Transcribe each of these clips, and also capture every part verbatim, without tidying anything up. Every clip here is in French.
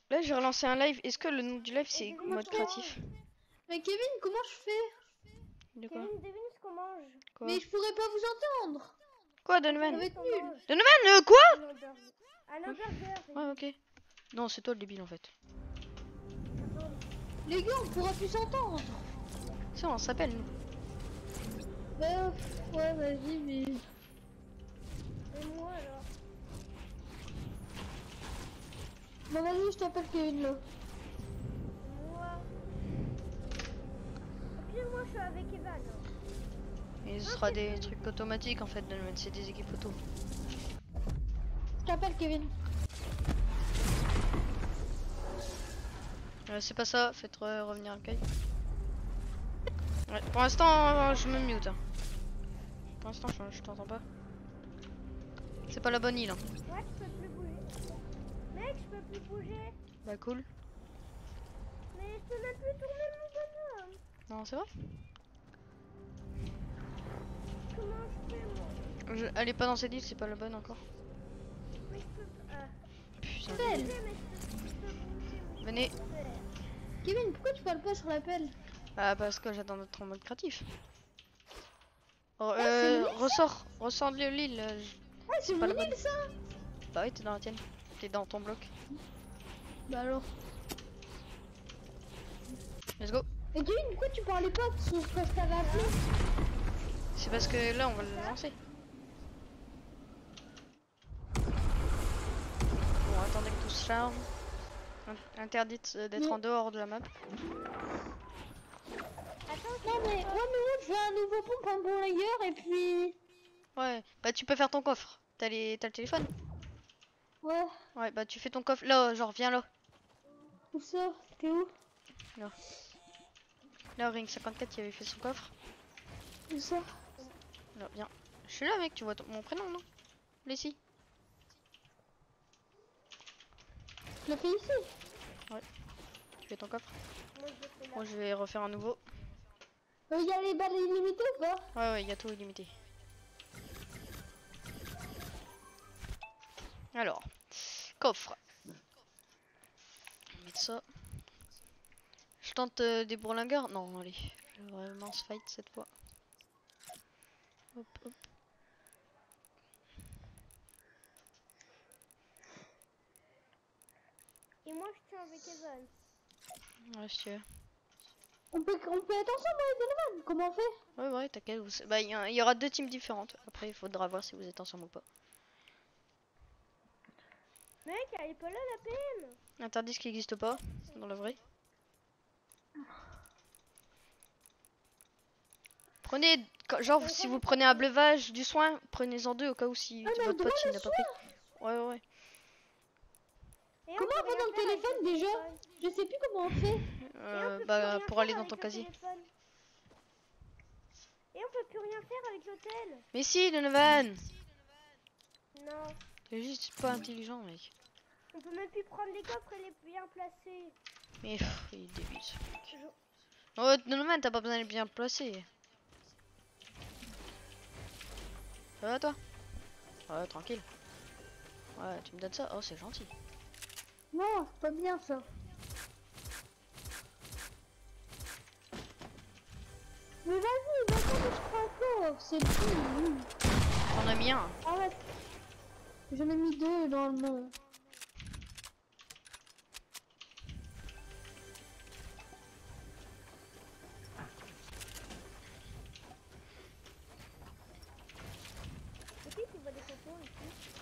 Là, j'ai relancé un live. Est-ce que le nom du live c'est comment mode je fais créatif? Mais Kevin, comment je fais? De quoi? Kevin, devine ce qu'on mange. Quoi? Mais je pourrais pas vous entendre. Quoi, Donovan? Ça va être nul. Donovan, euh, quoi? Un hamburger. Un hamburger. Ouais, ok. Non, c'est toi le débile en fait. Les gars, on pourra plus s'entendre. Ça, on s'appelle nous. Bah, ouais, vas-y, mais... Et moi alors? Bah, vas-y, je t'appelle Kevin, là. Moi. Et puis moi, je suis avec Evan. Et ce sera des trucs automatiques en fait, Donovan. C'est des équipes auto. Je t'appelle Kevin. Euh, c'est pas ça, faites re revenir le caille. Ouais, pour l'instant, je me mute. Hein. Pour l'instant, je, je t'entends pas. C'est pas la bonne île. Hein. Ouais, je peux plus bouger. Mec, je peux plus bouger. Bah, cool. Mais je peux même plus tourner mon bonhomme. Non, c'est vrai? Comment je fais moi? Je... Elle est pas dans cette île, c'est pas la bonne encore. Mais je peux pas. Putain. Appelle. Mais je peux, je peux bouger. Venez. Kevin, pourquoi tu parles pas sur l'appel? Ah, parce que j'attends d'être en mode créatif. Oh, Ah, euh, c'est ressors, ressors de l'île. euh, Ah, c'est pas mon la bonne. île, ça? Bah oui, t'es dans la tienne. T'es dans ton bloc. Bah alors. Let's go. Et Kevin, pourquoi tu parlais pas sur quand je t'avais appelé? C'est parce que là, on va le lancer. Bon, attendez que tout se charge. In- Interdite euh, d'être Mais- en dehors de la map. Non, mais, ouais, mais moi, je veux un nouveau pompe, un bon layer, et puis... Ouais, bah tu peux faire ton coffre. T'as les... t'as le téléphone? Ouais, Ouais, bah tu fais ton coffre. Là, genre, viens là. où ça? T'es où? Là, Ring cinquante-quatre qui avait fait son coffre. Où ça? Là, viens. Je suis là, mec, tu vois ton- mon prénom, non? Leslie. Je l'ai fait ici. Tu fais ton coffre. Moi, je fais là. Moi, je vais refaire un nouveau. Il y a les balles illimitées ou pas? Ouais, ouais, il y a tout illimité. Alors, coffre. On va mettre ça. Je tente euh, des bourlingueurs. Non, allez. Je vais vraiment se fight cette fois. Hop, hop. Et moi, je tiens avec Evan. Ouais, si tu veux. On peut, on peut être ensemble avec Donovan. Comment on fait? Ouais, ouais, t'inquiète. Vous... Bah, il y, a- il y aura deux teams différentes. Après, il faudra voir si vous êtes ensemble ou pas. Mec, elle est pas là la P M. Interdit ce qui n'existe pas dans la vraie. Prenez, quand- genre, si vous prenez un bleuvage, du soin, prenez-en deux au cas où si Ah, mais votre le pote droit il de n'a pas pris. Ouais, ouais, ouais. Et Comment on peut va dans le rien faire avec téléphone, le déjà? téléphone. Je sais plus comment on fait. Et on Euh, peut plus bah, rien pour faire aller dans avec ton le casier. téléphone. Et on peut plus rien faire avec l'hôtel. Mais si, Donovan! Non. T'es juste pas intelligent, mec. On peut même plus prendre les coffres et les bien placer. Mais pff, il est débile ce mec. Je- Oh, Donovan, t'as pas besoin de bien le placer. Ça va, toi? Ouais, tranquille. Ouais, tu me donnes ça? Oh, c'est gentil. Non, c'est pas bien ça. Mais vas-y, vas-y, je prends encore. C'est tout. T'en as mis un. Arrête. J'en ai mis deux normalement. Et puis tu vois des photos ici.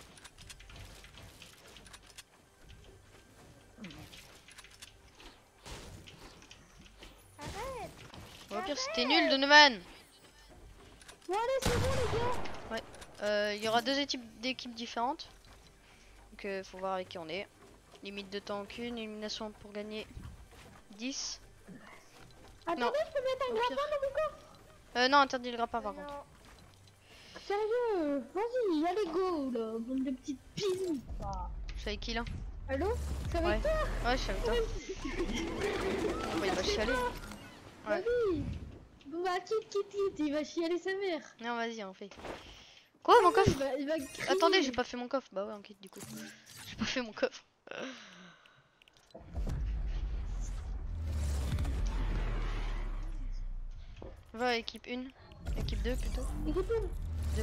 Arrête. Au pire, c'était nul, Donovan! Bon allez, c'est bon les gars. Euh, Il y aura deux équipes d'équipes différentes. Donc euh, faut voir avec qui on est. Limite de temps qu'une, élimination pour gagner dix. Attendez, Non. je peux mettre un Au pire. grappin dans mon coffre. Euh, non, interdit le grappin par Mais contre. non. Sérieux, vas-y, allez go là, bande de petites pines. Je suis avec qui là? Allô? C'est avec Ouais. toi? Ouais, je suis avec toi. Bon, bah, il va chialer. Ouais. Vas-y. Bon bah quitte, quitte, quitte, il va chialer sa mère. Non, vas-y, on fait. Quoi, mon Il coffre? va, il va crier. Attendez, j'ai pas fait mon coffre. Bah ouais, on quitte du coup. J'ai pas fait mon coffre. Va équipe un, équipe deux plutôt. Équipe une. deux.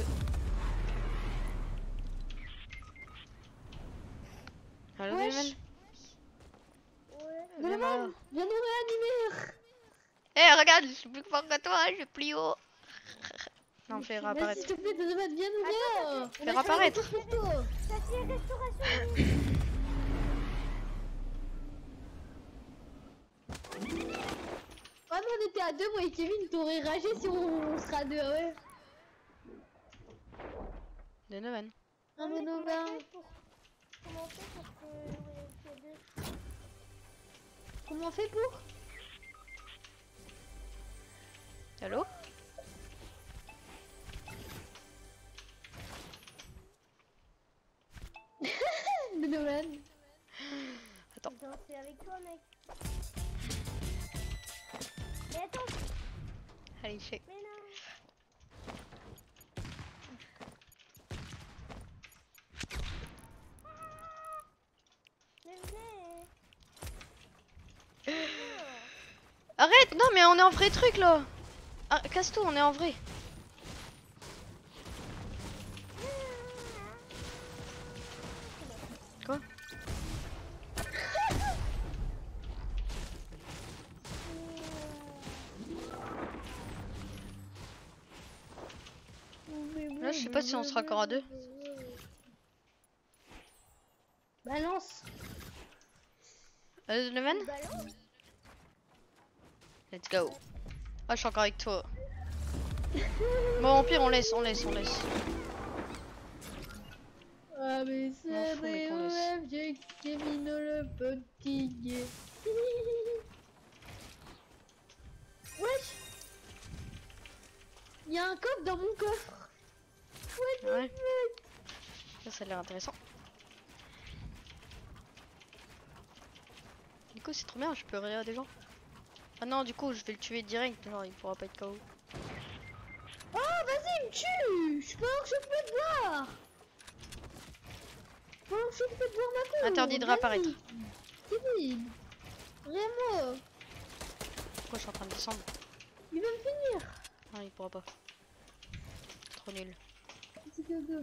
Allô Wesh. Donovan? Ouais. Viens Donovan, là. viens nous réanimer. Eh regarde, je suis plus fort que toi, je suis plus haut. Non, fais Vas-y, réapparaître. s'il te plaît, Donovan, viens nous voir. Fais réapparaître. Ça fait restauration. Ah non, on était à deux, moi et Kevin, t'aurais ragé si on, on sera deux, ouais. Donovan. Un Mais comment Donovan. on fait pour- Comment on fait pour que ouais, qu'il y ait deux? Comment on fait pour Allô? Donovan? Attends. J'ai dansé avec toi, mec. Mais attends, Allez, fais. mais non. Mais venez. Arrête! Non, mais on est en vrai truc là! Ah, casse-toi, on est en vrai. Quoi? Là, je sais pas si on sera encore à deux. Balance. Allô Donovan? Balance. Let's go. Ah, je suis encore avec toi. Bon, au pire, on laisse, on laisse, on laisse. Ah mais M'en c'est fous, mais qu'on le laisse. rêve, j'ai Kevin le petit gay. Wesh. Il y a un coffre dans mon coffre. Ouais, Ouais. Ça, ça a l'air intéressant. Du coup, c'est trop bien, je peux rire à des gens. Ah non, du coup, je vais le tuer direct, genre il pourra pas être K O. Oh vas-y, il me tue. Je pense que je peux te voir. Je pense que je peux te voir ma peau. Interdit de Vas-y. réapparaître. Kevin. Vraiment. Pourquoi je suis en train de descendre? Il va me finir. Non, il pourra pas. Trop nul. Go, go, go.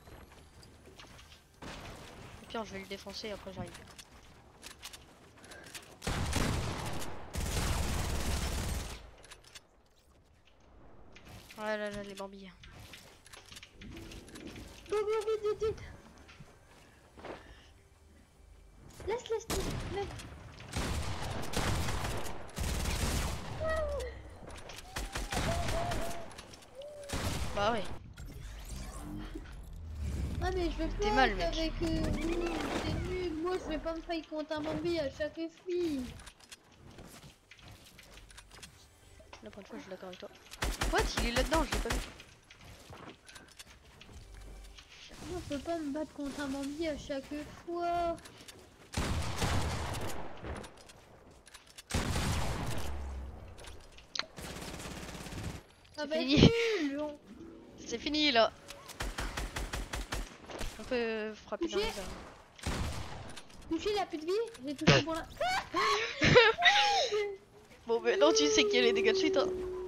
Au pire, je vais le défoncer et après j'arrive. Ouais, là, là, les bambilles. Go, go, vite, vite, vite. Laisse, laisse, laisse. laisse. Bah ouais. Ah mais je veux T'es pas mal, être mec. avec euh, vous, c'est nul. Moi je vais pas me fight contre un Bambi à chaque fille. La prochaine fois, je suis d'accord avec toi. What? Il est là-dedans, je l'ai pas vu. Moi je peux pas me battre contre un Bambi à chaque fois. Ah C'est bah fini. nul, on- C'est fini là. On peut euh, frapper dans les Touché. airs. Touché, il a plus de vie. J'ai touché pour la. Bon, mais non, tu sais qu'il y a les dégâts de chute. Hein.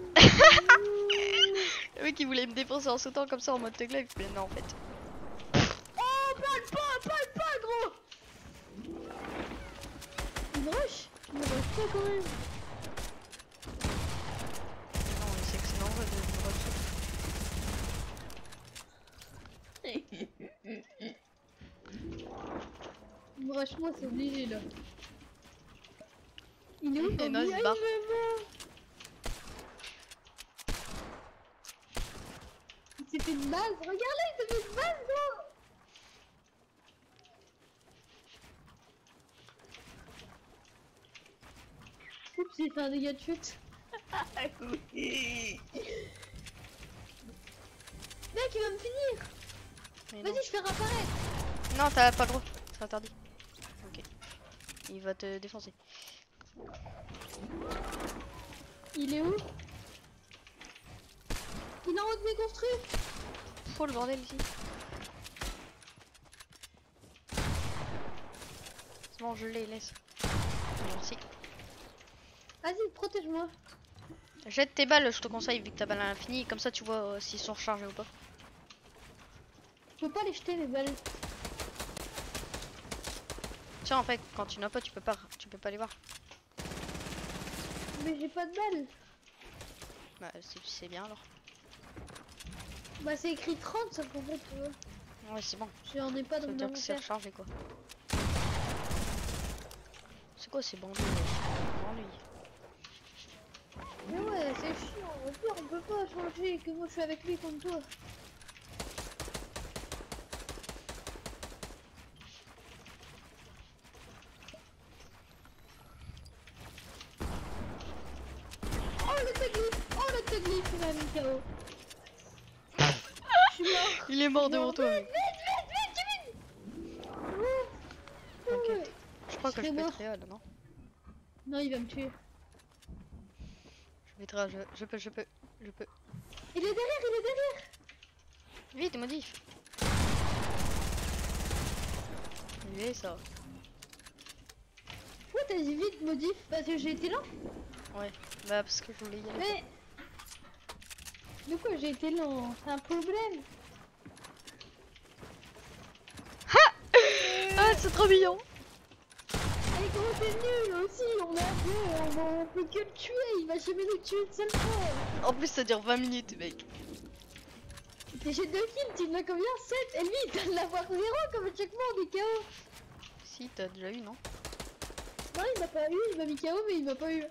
Le mec il voulait me défoncer en sautant comme ça en mode tug life, mais non en fait. Oh, parle pas, parle pas, gros. Il me rush. Il me rush pas quand même. Non, mais c'est excellent de me retrouver. Il me rush moi, c'est obligé là. Il est où Et Bambi? non, il se Ah, il barre. me voit. Il s'est fait une base. Regarde là, il s'est fait une base, gros. Oups, j'ai fait un dégât de chute. Mec, il va me finir. Mais non. Vas-y, je fais réapparaître. Non, t'as pas le droit, c'est interdit. Ok. Il va te défoncer. Il est où? Il est en haut de mes construits. Faut le bordel ici. C'est bon, je l'ai, laisse. Merci. Vas-y, protège-moi. Jette tes balles, je te conseille, vu que ta balle à l'infini. Comme ça, tu vois euh, s'ils sont rechargés ou pas. Je peux pas les jeter les balles. Tiens, en fait, quand tu n'as pas, tu peux pas, tu peux pas les voir. Mais j'ai pas de balles. Bah, c'est bien alors. Bah c'est écrit trente, ça pour fait, tu vois. Ouais, c'est bon. J'en ai pas Ça dans veut mon dire que c'est inventaire. rechargé quoi. C'est quoi ces bandits là? Lui. Mais ouais, c'est chiant. Au pire, on peut pas changer que moi je suis avec lui comme toi. Oh le Tegli! Oh le Tegli qui m'a mis K O. Je suis mort. Il est mort devant Non, toi. vite, Mec. vite, vite, Kevin! T'inquiète. Je crois Je que je serais peux être mort. réel, non? Non, il va me tuer. Je vais être réel, je, je peux, je peux, je peux. Il est derrière, il est derrière! Vite, modif. Il est ça. Pourquoi t'as dit vite modif? Parce que j'ai été lent? Ouais. Bah parce que je voulais y aller. Mais... De quoi j'ai été lent? C'est un problème? Ah, c'est trop mignon. Et gros t'es nul aussi, on a deux, on, on peut que le tuer, il va jamais nous tuer une seule fois. En plus, ça dure vingt minutes, mec. T'es j'ai deux kills, tu en as combien? sept? Et lui il doit l'avoir zéro comme à chaque fois on est K O. Si, t'as déjà eu, non? Non il m'a pas eu, il m'a mis K O mais il m'a pas eu.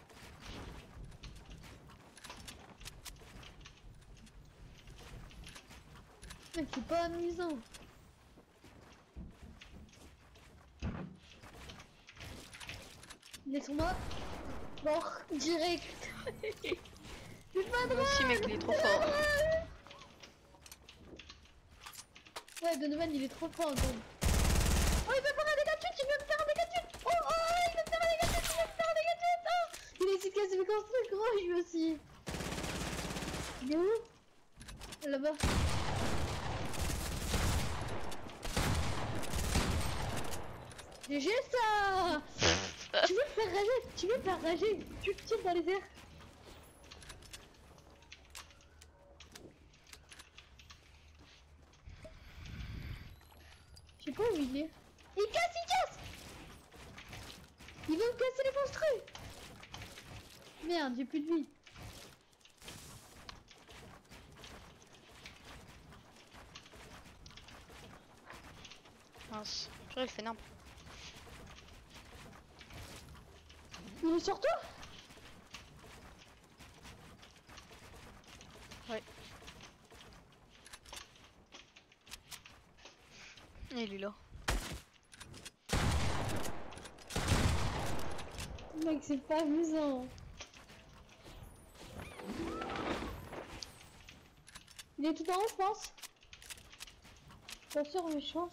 Mec c'est pas amusant. Laisse-moi. Mort, direct. C'est pas Moi drôle. aussi, mec, il est trop fort. Ouais, Donovan il est trop fort encore. Oh, il va faire un dégât de chute, il va me faire un dégât de chute. Oh, oh, il va me faire un dégât de chute, il va me faire un dégât de chute. Oh, il a essayé de casser mes construits, gros, lui aussi. Il est où? Là-bas. G G ça. Tu veux me faire rager? Tu veux me faire rager? Tu me tires dans les airs. Je sais pas où il est. Il casse, il casse. Il veut me casser les construits. Merde, j'ai plus de vie. Mince. Purée, il fait n'importe. Il est sur toi? Ouais. Il est là. Mec, c'est pas amusant. Il est tout en haut, je pense. Pas sûr, mais je pense.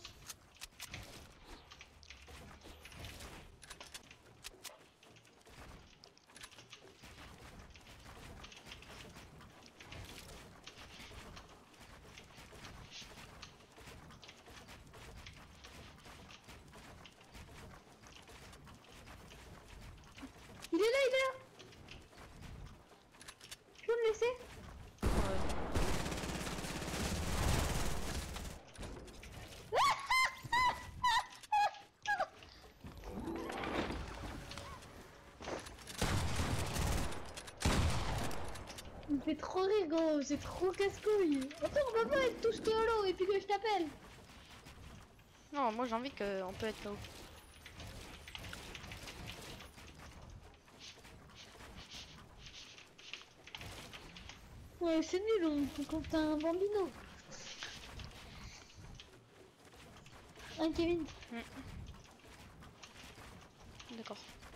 Il est là, il est là. Tu peux me laisser? Il me fait trop rire, gros, c'est trop casse-couille. Attends, on va pas être tous K O et puis que je t'appelle. Non, moi j'ai envie qu'on peut être là-haut. Ouais, c'est nul, on compte un bambino. Hein, Kevin? Mm. D'accord.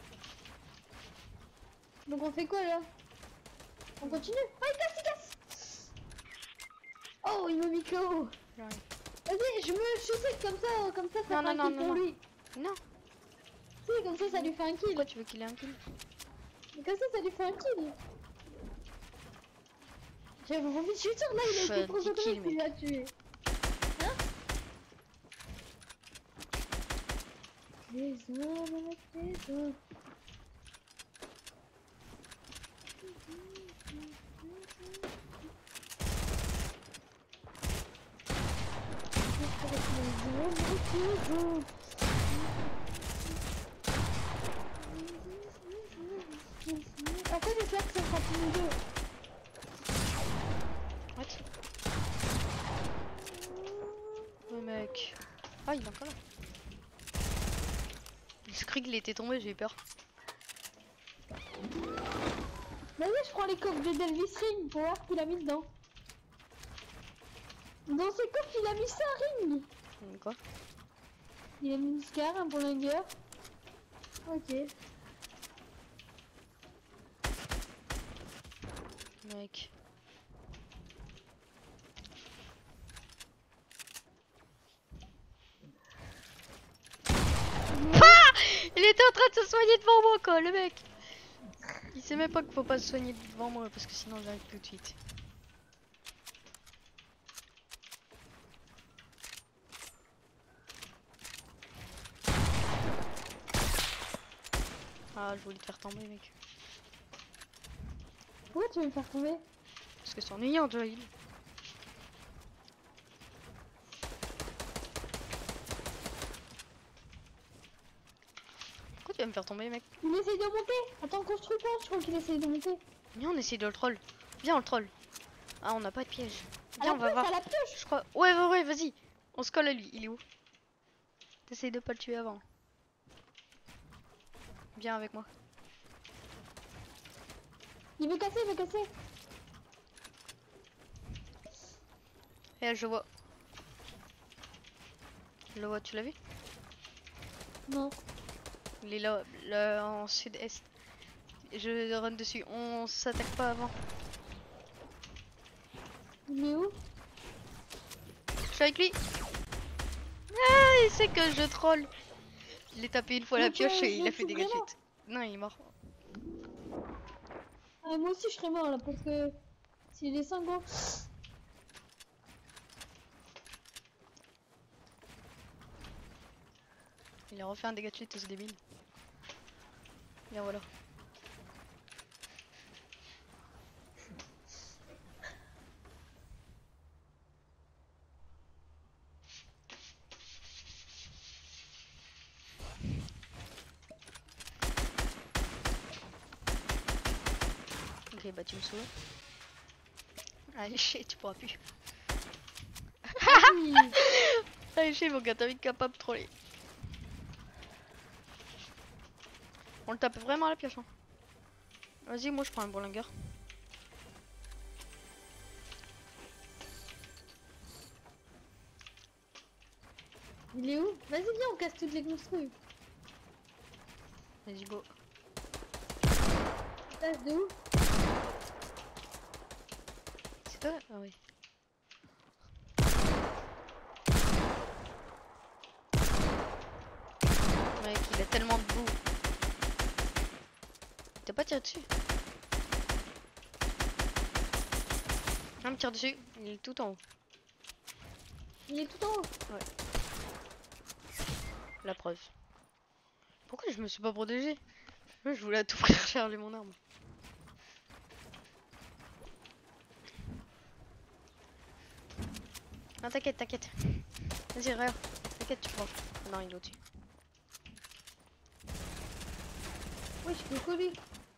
Donc on fait quoi là? On continue? Oh, il casse, il casse! Oh, il m'a mis K O. J'arrive. Vas-y, je me chaussette comme ça, comme ça, ça Non, fait non, un non, kill non, pour non. lui. Non. Si, comme ça, ça lui fait un kill. Pourquoi tu veux qu'il ait un kill? Mais comme ça, ça lui fait un kill. J'avais envie de shooter là, il a Pff, été trop dix content kills, qu'il l'a tué. Hein? des hommes avec des hommes. Après j'espère que ça sera plus mieux. What? Ouais mec. Ah il est encore là. J'ai cru qu'il était tombé, j'ai eu peur. Vas-y, je prends les coques de Delvis Ring pour voir qu'il a mis dedans. Dans ces coques, il a mis ça ring. Quoi? Il a mis une scar, un Bollinger. Ok. Mec. Ah, il était en train de se soigner devant moi quoi, le mec. Il sait même pas qu'il faut pas se soigner devant moi parce que sinon j'arrive tout de suite. Ah, je voulais te faire tomber mec. Pourquoi tu veux me faire tomber? Parce que c'est ennuyant, Joël. Pourquoi tu vas me faire tomber, mec? Il essaye de monter. Attends, construis pas, je crois qu'il essaye de monter. Viens, on essaye de le troll. Viens, on le troll. Ah, on n'a pas de piège. Viens, À on la va pioche, voir. à la pioche. Je crois. Ouais, ouais, ouais, vas-y. On se colle à lui. Il est où? T'essayes de pas le tuer avant. Viens avec moi. Il veut casser, il veut casser. Eh, je le vois. Je le vois, tu l'as vu? Non. Il est là, là en sud-est. Je run dessus. On s'attaque pas avant. Il est où? Je suis avec lui. Ah, il sait que je troll. Il est tapé une fois la Donc, pioche euh, et il je a fait suis des vraiment- gadgets. Non, il est mort. Ah, moi aussi je serais mort là parce que s'il est cinglant. Il a refait un dégât de chute, ce débile. Bien voilà. Ok, bah tu me saoules. Allez, shit, tu pourras plus. Oui. Allez, shit, mon gars, t'as vite capable de troller. On le tape vraiment à la pioche. Hein. Vas-y, moi je prends un Bollinger. Il est où? Vas-y viens, on casse toutes les construits. Vas-y, go. Passe de où? C'est toi? Ah oui. Mec, il a tellement de boue. T'as pas tiré dessus? Non, me tire dessus. Il est tout en haut. Il est tout en haut. La preuve. Pourquoi je me suis pas protégé? Je voulais à tout prix recharger mon arme. Non, t'inquiète, t'inquiète. Vas-y, regarde. T'inquiète, tu prends. Non, il est au-dessus. Oui, je peux coller.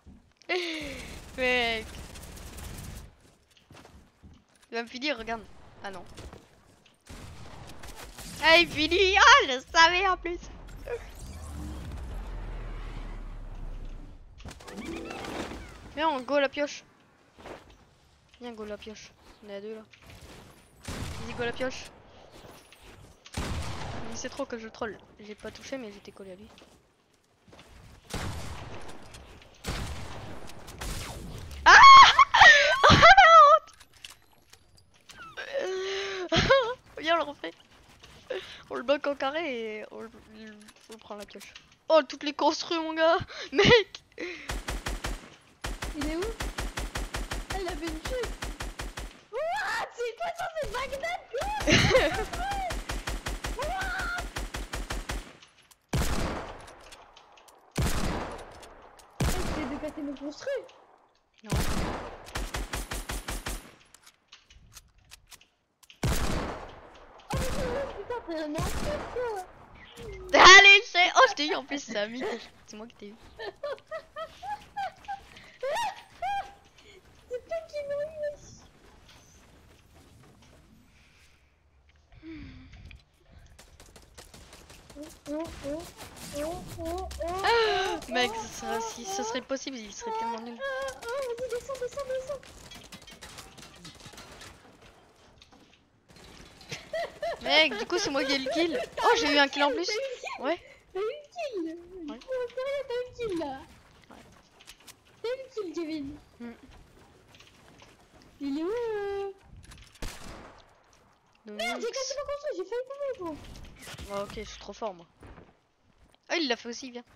Mec. Il va me finir, regarde. Ah non. Ah, il finit. Ah, je savais en plus. Viens, on go la pioche. Viens, go la pioche. On est à deux là. Vas-y, go la pioche. Il sait trop que je troll. J'ai pas touché, mais j'étais collé à lui. Ah oh, la honte. Viens, on le refait. On le bloque en carré et on le, on le prend la pioche. Oh, toutes les construits, mon gars. Mec. Il est où? Ah, il avait une chute. What? C'est quoi ça? C'est Bagdad? arrêter de me construire. Non. Oh mais putain, t'es un enfer quoi. Allez, c'est. Oh, je t'ai eu en plus, c'est ami. C'est moi qui t'ai eu. C'est toi qui m'as eu aussi. Oh, oh, oh, oh, oh, Ah, oh, mec, oh, ce serait, si ce serait possible, il serait tellement nul. Oh, oh, vas-y, descends, descends, descends. Mec, du coup, c'est moi qui ai le kill. Oh, j'ai eu un kill en plus. Ouais. T'as eu le kill. Ouais. Oh, sérieux, t'as eu le kill là. Ouais. T'as eu le kill, Kevin. Mm. Il est où euh... Merde, j'ai Domix. cassé ma construit, j'ai failli tomber, gros. Oh, ok, je suis trop fort, moi. Ah, il l'a fait aussi, viens.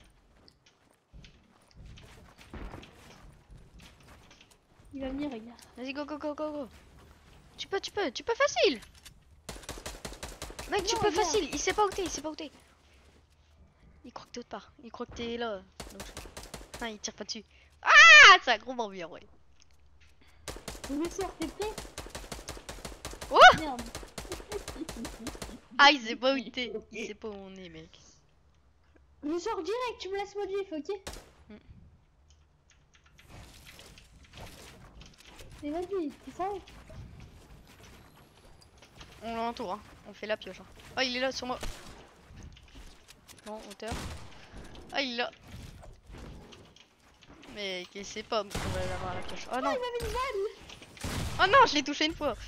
Il va venir, regarde. Vas-y, go, go, go, go, go. Tu peux, tu peux, tu peux facile. Mec, tu Non, peux non. facile. Il sait pas où t'es, il sait pas où t'es. Il croit que t'es autre part. Il croit que t'es là. Donc, je- ah, il tire pas dessus. Ah, c'est un gros bambien, ouais. Vous me sortez, t'es prêt? Oh, Merde. ah, il sait pas où t'es. Il sait pas où on est, mec. Je me sors direct, tu me laisses modif, ok? Mm. Mais vas-y, c'est ça? On l'entoure, hein. On fait la pioche. Hein. Ah, il est là sur moi. Non, hauteur. Ah, il est là. Mais il sait pas qu'on va avoir la pioche. Oh non. Il m'avait une balle. Oh non, je l'ai touché une fois.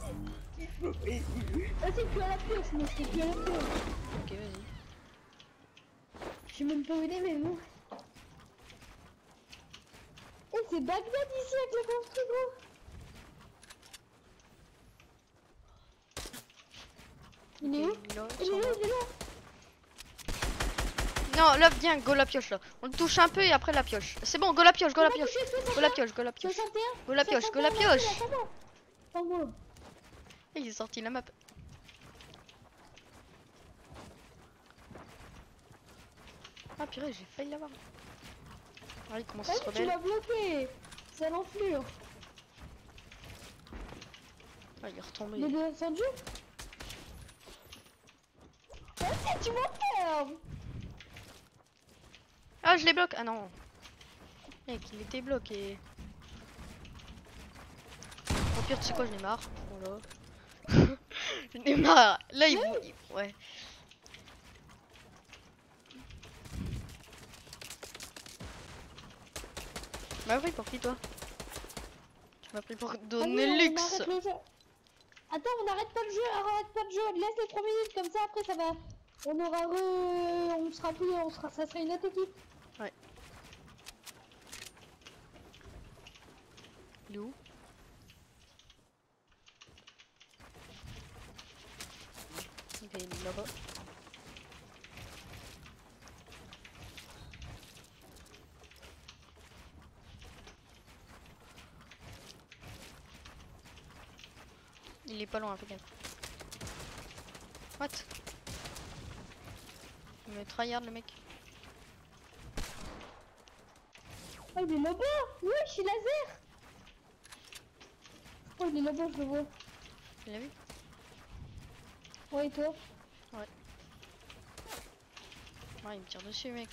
Ah, c'est plus à la pioche, mais c'est plus à la pioche. Ok, vas-y. Je sais même pas où il est, mais bon. Eh, c'est Bagdad ici avec le construit, gros. Il est où? Il est là, Il est sur là, moi. il est là. Non, là, viens, go la pioche là. On le touche un peu et après la pioche. C'est bon, go la pioche, go la pioche. Go la pioche, go la pioche. soixante et un. Go la pioche, go la pioche. Attends, Et il est sorti la map. Ah purée, j'ai failli l'avoir. Ah, il commence à se tu rebeller. l'as bloqué. C'est l'enflure. Ah, il est retombé. Il est descendu. Vas-y, tu m'enfermes. Ah, je les bloque. Ah non. Mec, il était bloqué. Au pire, tu sais quoi, j'en ai marre. Voilà. J'en ai marre. Là, il vont. il- Ouais. Tu m'as pris pour qui, toi? Tu m'as pris pour Ah oui, donner on luxe. arrête le jeu. Attends, on arrête pas le jeu, arrête pas le jeu, laisse les trois minutes comme ça, après ça va. On aura re... On sera plus, on sera... ça sera une autre équipe. Ouais. Il est où? Ok, il est là-bas. Il est pas loin, fais gaffe. What? Il me tryhard le mec. Oh, il est là-bas. Ouais, je suis laser. Oh, il est là-bas, je le vois. Tu l'as vu? Ouais, et toi? Ouais, il me tire dessus, mec.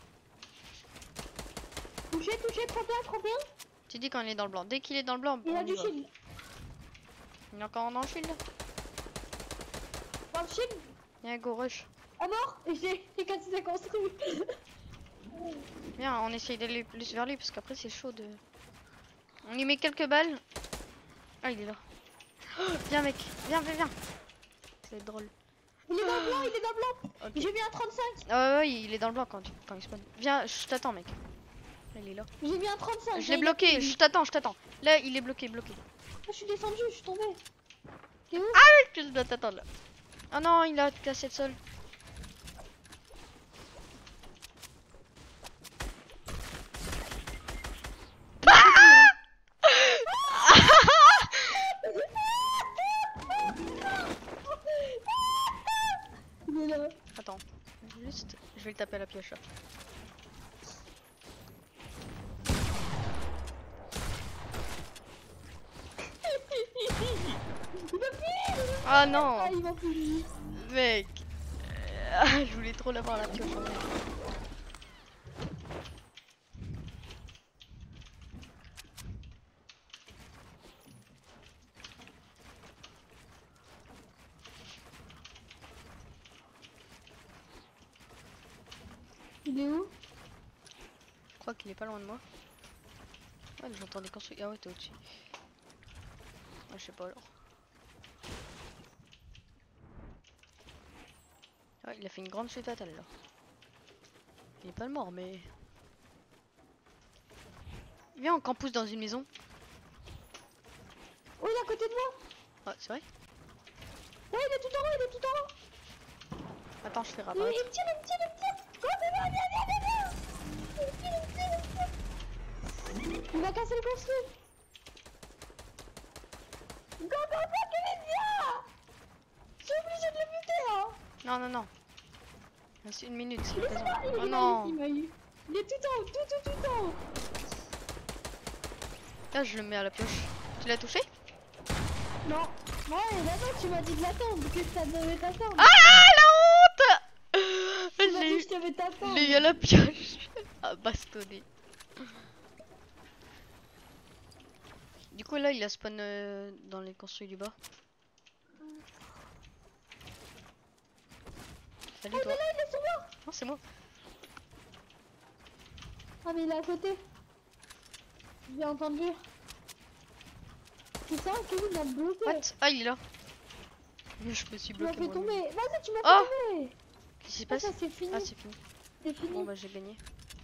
Touché, touché, trente et un, trente et un. Tu dis quand il est dans le blanc. Dès qu'il est dans le blanc, Il on a y du va. shield. Il est encore dans le shield. Dans le shield. Viens, go rush. À mort. Et j'ai j'ai cassé sa construit. Viens, on essaye d'aller plus vers lui parce qu'après c'est chaud de. On lui met quelques balles. Ah, il est là. Oh, viens, mec. Viens, viens, viens. Ça va être drôle. Il est dans le blanc, il est dans le blanc. Ok. J'ai mis un trente-cinq. Ah ouais, ouais, il est dans le blanc quand, tu- quand il spawn. Viens, je t'attends, mec. Il est là. J'ai mis un trente-cinq. Je l'ai bloqué. Je t'attends, je t'attends. Là, il est bloqué, bloqué. Ah, je suis descendu, je suis tombé. T'es où? Je dois t'attendre là. Ah non, il a cassé le sol. Il est là. Attends, juste, je vais le taper à la pioche là. Il va finir. Ah non. Ah, il va finir. Mec. Ah, je voulais trop l'avoir la pioche en vrai. Il est où? Je crois qu'il est pas loin de moi. Ouais, mais j'entends des constructions. Ah ouais, t'es au-dessus. Ah, je sais pas alors. Ouais, il a fait une grande chute fatale là. Il est pas mort, mais. Viens, on campus dans une maison. Oh, il est à côté de moi. Ah, c'est vrai? Ouais, il est tout en haut, il est tout en haut. Attends, je fais Il, réapparaître. il me tire, il me tire, il me tire. Oh, mais viens, viens, viens, viens, viens. Il me tire, il me tire, il me tire. Il va casser le construit. Go, go, go, Kevin, viens. Je suis obligé de le buter, hein. Non, non, non. C'est une minute, c'est Laisse-moi, l'occasion. il, Oh il m'a eu, non! il m'a eu. Il est tout en haut, tout, tout, tout en haut. Là, je le mets à la pioche. Tu l'as touché? Non. Ouais, d'abord tu m'as dit de l'attendre, que ça devait t'attendre. Ah, la honte! Tu m'as J'ai dit eu, que je devais je t'attendre. l'ai eu à la pioche. Ah, bastonné. Du coup, là, il a spawn euh, dans les construits du bas. Salut, Oh, toi. mais là, il est sur moi. Non, c'est moi. Ah, mais il est à côté. J'ai entendu. C'est ça, Kevin m'a bloqué. What? Ah, il est là. Je me suis Tu m'as bloqué fait moi-même. tomber. Vas-y, tu m'as Oh, fait tomber. qu'est-ce qui se Ah, passe? ça, c'est fini. Ah, c'est fini. C'est fini. Bon, bah, j'ai gagné.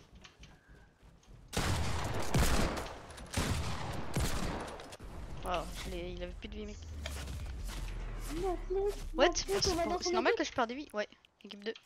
Wow, je l'ai- il avait plus de vie, mec. Netflix, What? Netflix, on va dans C'est son normal équipe. que je perds des vies? Ouais, équipe deux.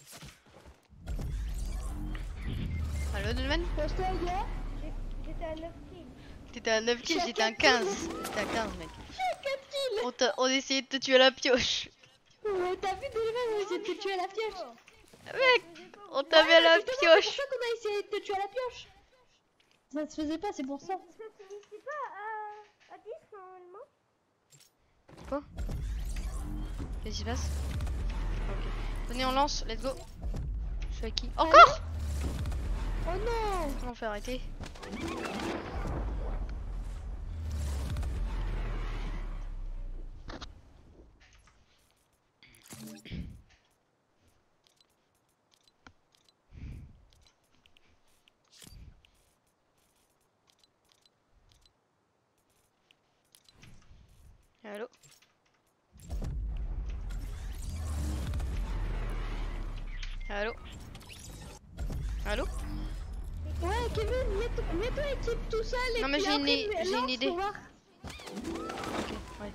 Allo, Donovan? Hashtag, yeah. J'ai- J'étais à neuf kills. T'étais à neuf kills, J'ai j'étais à quatre quinze. T'étais à quinze, mec. quatre kills. On, t'a- on essayait de te tuer à la pioche. Ouais, t'as vu, Donovan, j'ai été tué à la pioche. Mec, on t'avait à la Justement, pioche. c'est pour ça qu'on a essayé de te tuer à la pioche. Ça se faisait pas, c'est pour ça. Ça finissait pas à, à dix normalement. Qu'est-ce qui se passe? Ok. Venez, on lance, let's go. Je suis avec qui? Encore? Oh non. Comment faire arrêter? Allô? Allô? Allô? Ouais, Kevin, mets-toi mets équipe tout seul et Non, mais puis j'ai une après, i- lance j'ai une idée. pour voir. Ok, ouais.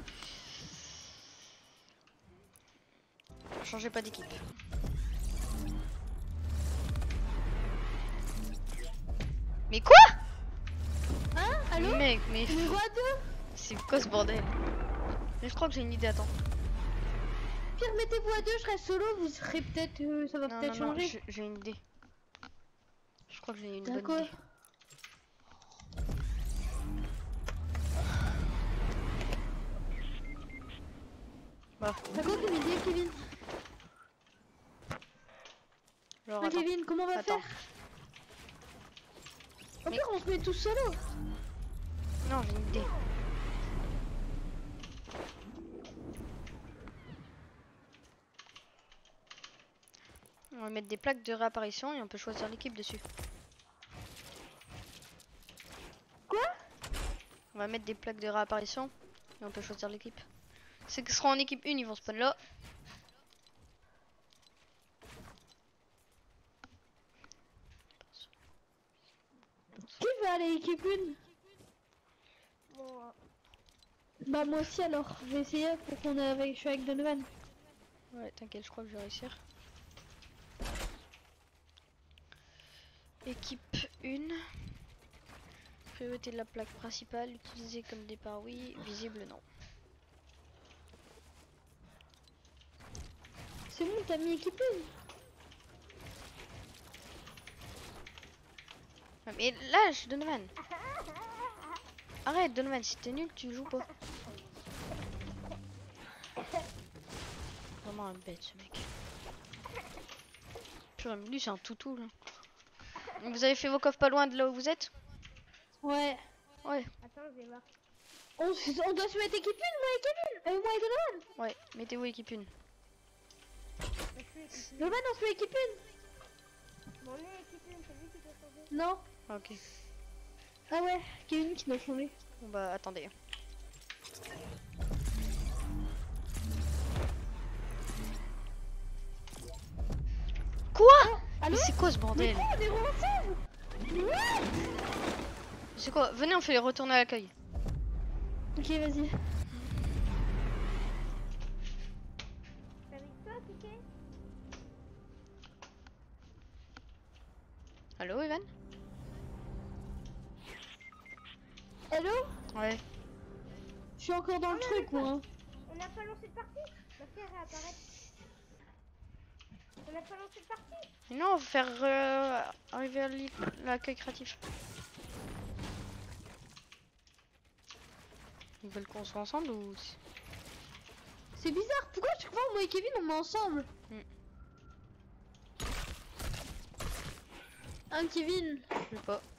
Changez pas d'équipe. Mais quoi? Hein? Allô? Mec, mais Numéro deux? c'est quoi ce bordel? Mais je crois que j'ai une idée, attends. Pire, mettez-vous à deux, je serai solo, vous serez peut-être... euh, ça va Non, peut-être non, non, changer. j'ai j'ai une idée. Je crois que j'ai une bonne D'accord. idée. Bah, T'as quoi comme idée, Kevin? genre, Ouais, attends. Kevin, comment on va Attends. faire? Au Mais- pire, on se met tous solo. Non, j'ai une idée. On va mettre des plaques de réapparition et on peut choisir l'équipe dessus. Quoi? On va mettre des plaques de réapparition et on peut choisir l'équipe. Ceux qui seront en équipe un, ils vont spawn là. Qui veut aller équipe une? Bon, euh, Bah moi aussi alors, je vais essayer pour qu'on ait avec... je suis avec Donovan. Ouais, t'inquiète, je crois que je vais réussir. Équipe un. Priorité de la plaque principale, utilisée comme départ oui, visible non. C'est bon, t'as mis équipe une? Ah, mais lâche Donovan. Arrête Donovan, si t'es nul tu joues pas. Vraiment un bête ce mec. Purée, mais lui c'est un toutou là. Vous avez fait vos coffres pas loin de là où vous êtes? Ouais. Ouais. Attends, je vais voir. On, s- on doit se mettre équipe une, moi et Kevin. Euh, moi et Donovan. Ouais, mettez-vous équipe une. Bah, je suis équipé. Donovan, on se met équipe une. Bon, on est équipé, c'est lui qui doit changer. Non. Ok. Ah ouais, Kevin qui doit changer. Bon bah attendez. Quoi? Allô? Mais c'est quoi ce Mais bordel? quoi, on est ensemble? Mais what? C'est quoi? Venez, on fait retourner à l'accueil. Ok, vas-y. C'est avec toi, Piqué? Allô, Evan? Allô? Ouais. Je suis encore dans le truc, moi. hein. On n'a pas lancé de partie? Ma fille réapparaît. On n'a pas lancé de partie? Et non, on va faire euh, arriver à l'île- l'accueil créatif. Ils veulent qu'on soit ensemble ou... C'est bizarre, pourquoi chaque fois moi et Kevin on met ensemble? Hmm. Hein, Kevin? Je sais pas.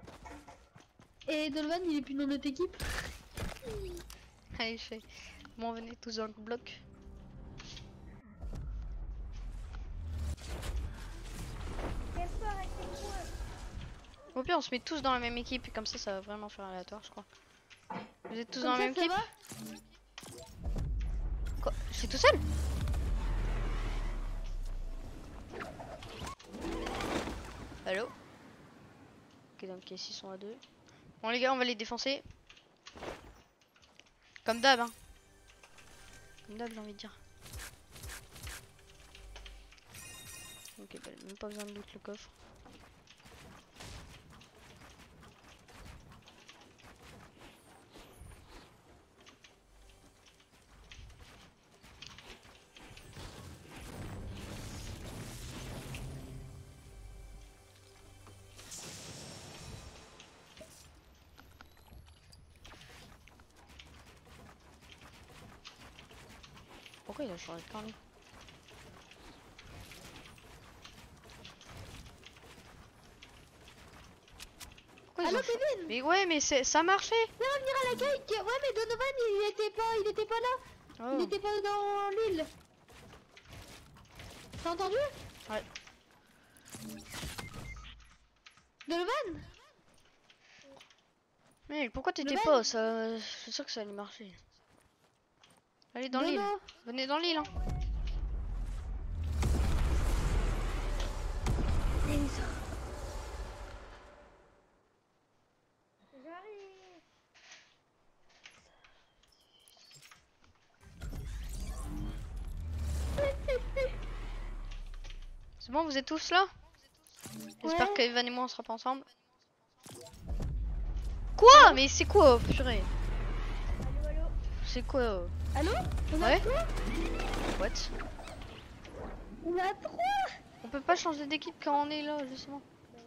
Et Donovan il est plus dans notre équipe? Allez, je fais. Bon, venez tous dans le bloc. Quel fort avec tes points? Au pire, on se met tous dans la même équipe. Comme ça, ça va vraiment faire aléatoire, je crois. Vous êtes tous Comme dans la ça, même ça équipe? va? Quoi? Je suis tout seul? Allô? Ok, donc ici ils sont à deux. Bon, les gars, on va les défoncer. Comme d'hab, hein. Comme d'hab, j'ai envie de dire. Ok, bah, même pas besoin de loot le coffre. Pourquoi il a changé de camp lui? Pourquoi ils Allô ont cha- Kevin? Mais ouais, mais c'est ça marchait. Viens venir à l'accueil. Ke- Ouais mais Donovan il était pas, il était pas là. Oh. Il était pas dans l'île. T'as entendu? Ouais. Donovan? Mais pourquoi t'étais Le pas van ça? Je suis sûr que ça allait marcher. Allez dans l'île. Dono? Venez dans l'île. Hein. J'arrive. C'est bon, vous êtes tous là? J'espère Ouais. qu'Evan et moi on sera pas ensemble. Quoi? Mais c'est quoi? Purée. Allô, allô. C'est quoi? euh Allô? On a Ouais. quoi? What? On a trois. On peut pas changer d'équipe quand on est là, justement.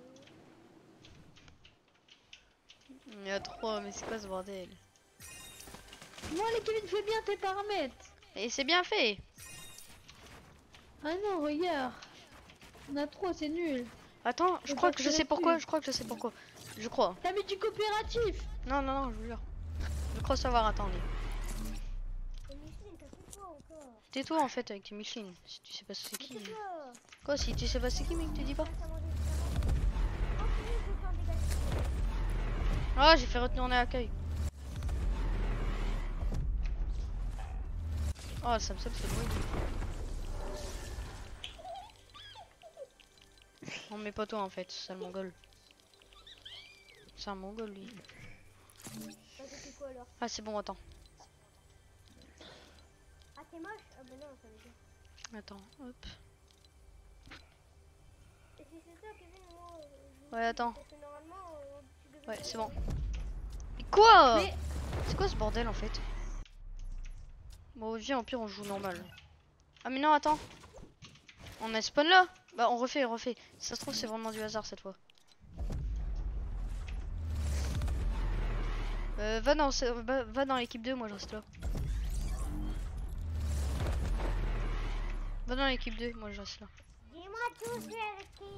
Il y a trois, mais c'est quoi ce bordel? Moi les Kevin fais bien tes paramètres. Et c'est bien fait. Ah non regarde. On a trois, c'est nul. Attends, je Faut crois pas que je sais tirer pourquoi. dessus. Je crois que je sais pourquoi. Je crois. T'as mis du coopératif. Non, non, non, je vous jure. Je crois savoir. Attendez. Et Micheline, t'as fait quoi encore? Tais-toi en fait avec tes Micheline. Si tu sais pas c'est qui. C'est quoi? Quoi? Si tu sais pas c'est qui, mec, tu dis pas. Ça manger, ça manger. Oh, c'est lui, je vais faire des gâteaux. Ah, j'ai fait retourner à l'accueil. Oh, ça me saute ce bruit. Non, mais pas toi en fait, c'est le mongol. C'est un mongol lui. Bah, c'était quoi alors? Ah, c'est bon, attends. Ah, t'es moche? Ah, bah non, ça veut dire. Attends, hop. Et si c'est ça, Kevin, moi. euh, je- Ouais, attends. Parce que normalement, euh, tu devais Ouais, faire c'est bon. des- Mais quoi? Mais C'est quoi ce bordel en fait? Bon, viens, au pire, on joue normal. Ah, mais non, attends. On a spawn là? Bah, on refait, on refait. Si ça se trouve, c'est vraiment du hasard cette fois. Euh, va dans, ce- va, va dans l'équipe deux, moi je reste là. Va dans l'équipe deux, moi je reste là. Dis-moi tout, je suis avec qui?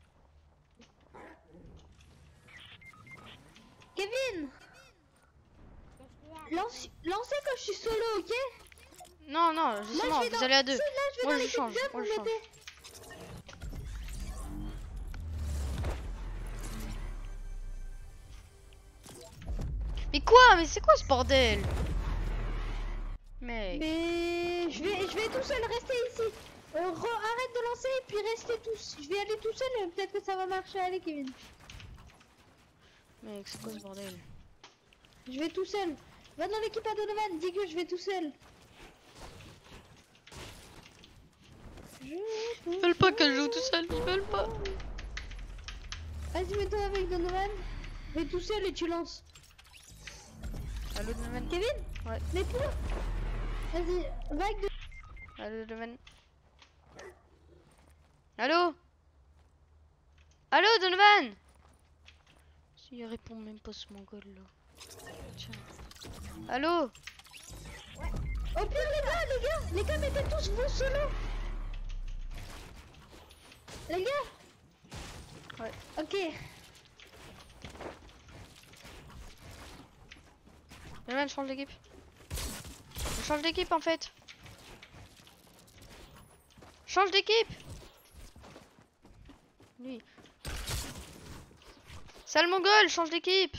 Kevin, Qu'est-ce qu'il y a? lance, lancez quand je suis solo, ok? Non, non, Là, justement, je vais vous dans... allez à deux. Si, là, je vais Moi, dans je l'équipe change, deux, moi, vous je change. mettez. Mais quoi? Mais c'est quoi ce bordel? Mec. Mais je vais, je vais tout seul rester ici. Euh, re- arrête de lancer et puis restez tous. Je vais aller tout seul, euh, peut-être que ça va marcher. Allez, Kevin. Mec, c'est quoi ce bordel? Je vais tout seul. Va dans l'équipe à Donovan, dis que je vais tout seul. Ils veulent pas que je joue tout seul, ils veulent pas. Vas-y, mets-toi avec Donovan. Je vais tout seul et tu lances. Allô, Donovan? Kevin? Ouais. Mais pour. Vas-y, vague de. Allô, Donovan? Allô? Allô, Donovan? Il répond même pas ce mongol là. Tiens. Allô? Au pire, les gars, les gars, les gars, mettez tous vous solo. Les gars? Ouais. Ok. Donovan, change d'équipe. Change d'équipe en fait. Change d'équipe. Lui. Sale mongol, change d'équipe.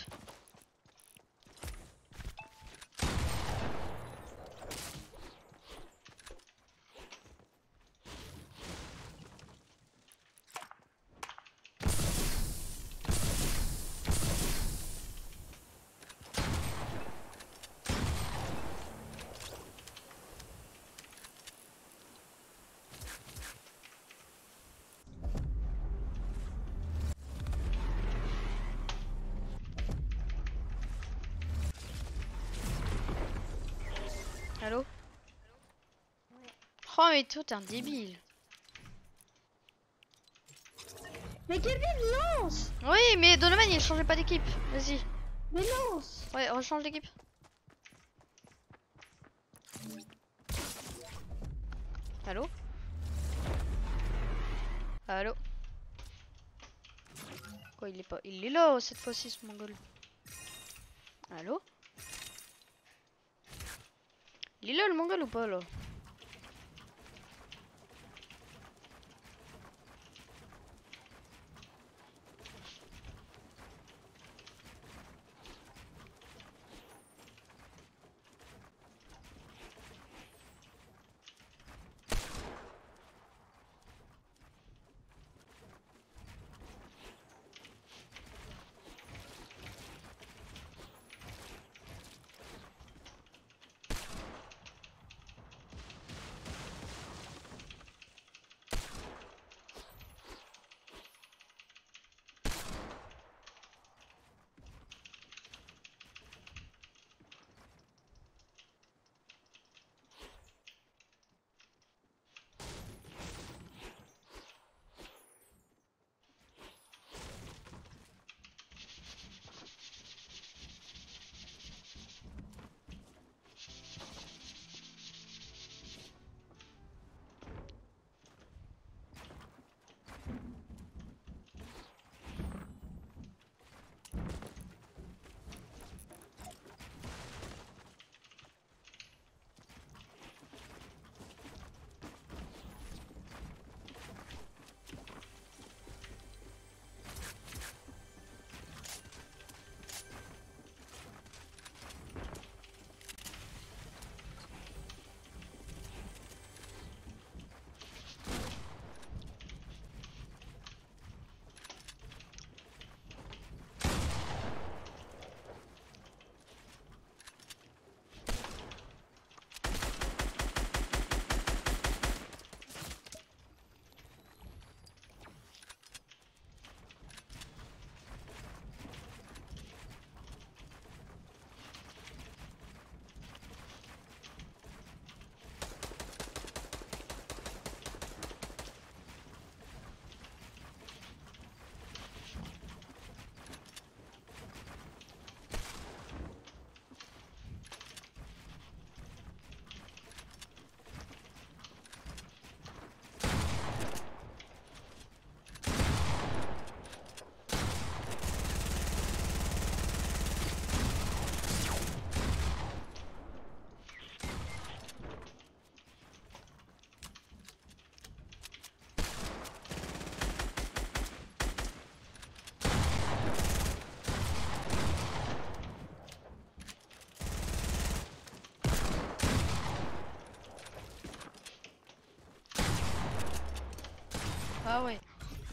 Allô? Oh mais toi t'es un débile. Mais Kevin, lance. Oui mais Donovan il changeait pas d'équipe. Vas-y. Mais lance. Ouais, rechange d'équipe. Allô? Allô? Quoi il est pas... Il est là cette fois-ci ce mongol. Allô? Il est là le mongol ou pas là? Ah ouais.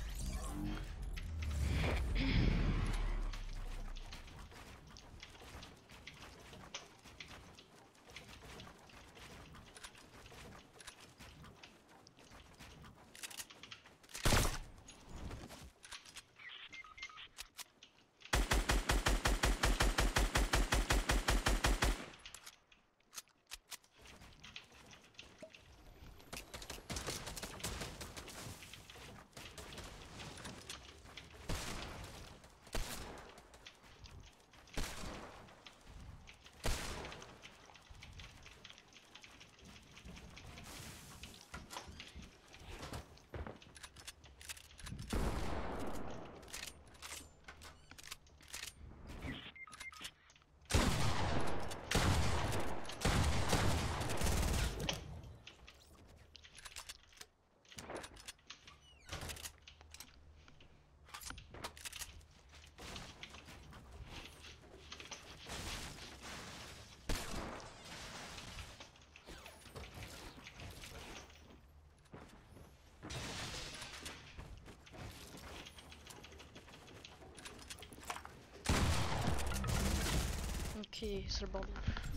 Ok, c'est le bordel.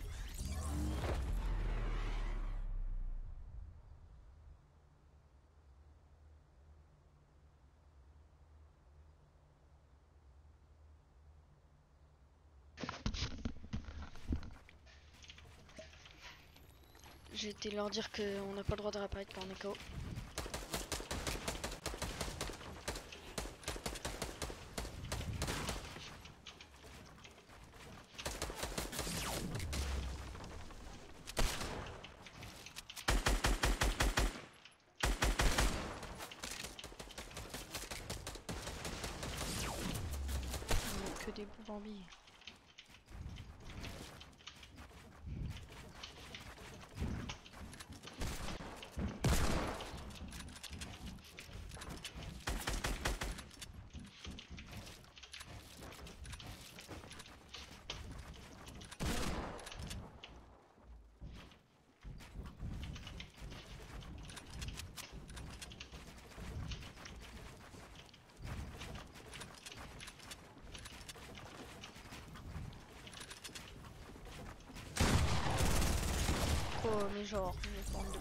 J'ai été leur dire qu'on n'a pas le droit de réapparaître par un écho. Que des bambis. Oh mais genre, une bande de...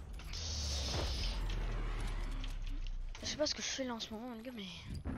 Je sais pas ce que je fais là en ce moment les gars mais...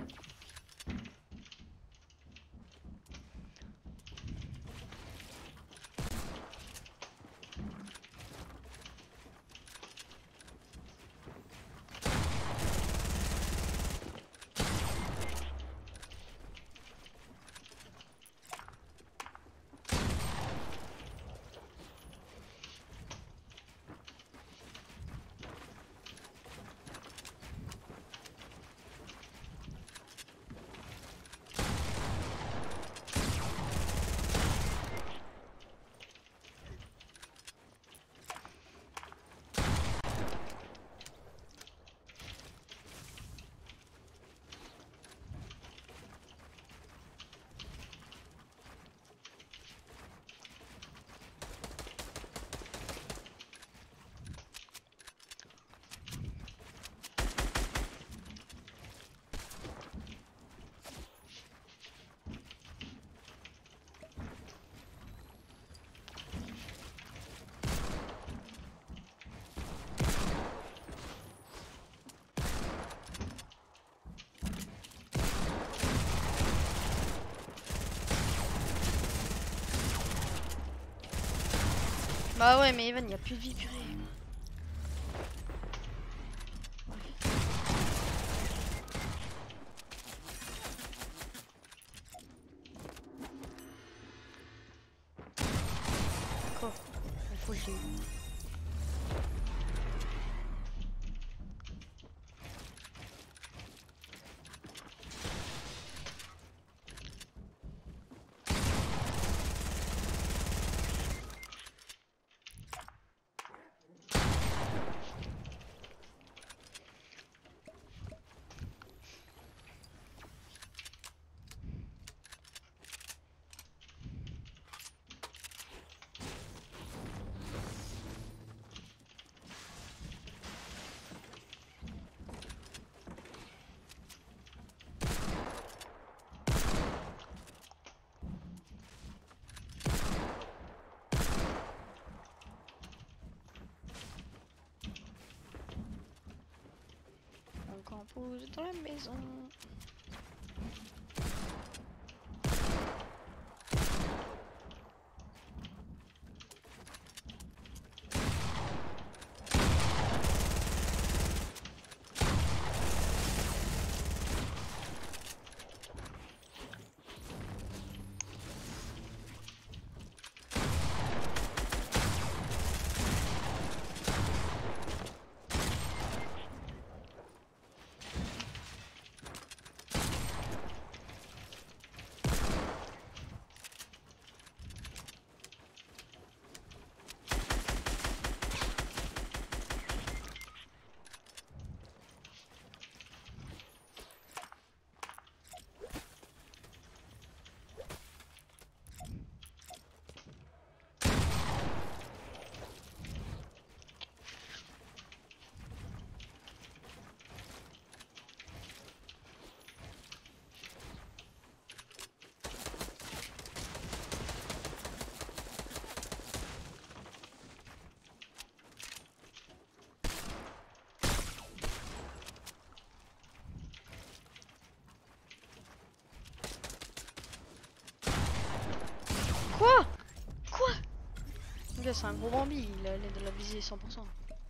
Bah ouais mais Evan, il y a plus de vie purée. D'accord, il faut que je l'ai eu. vous êtes dans la maison. Quoi? Quoi? Le gars c'est un gros Bambi, il a l'air de la viser cent pour cent.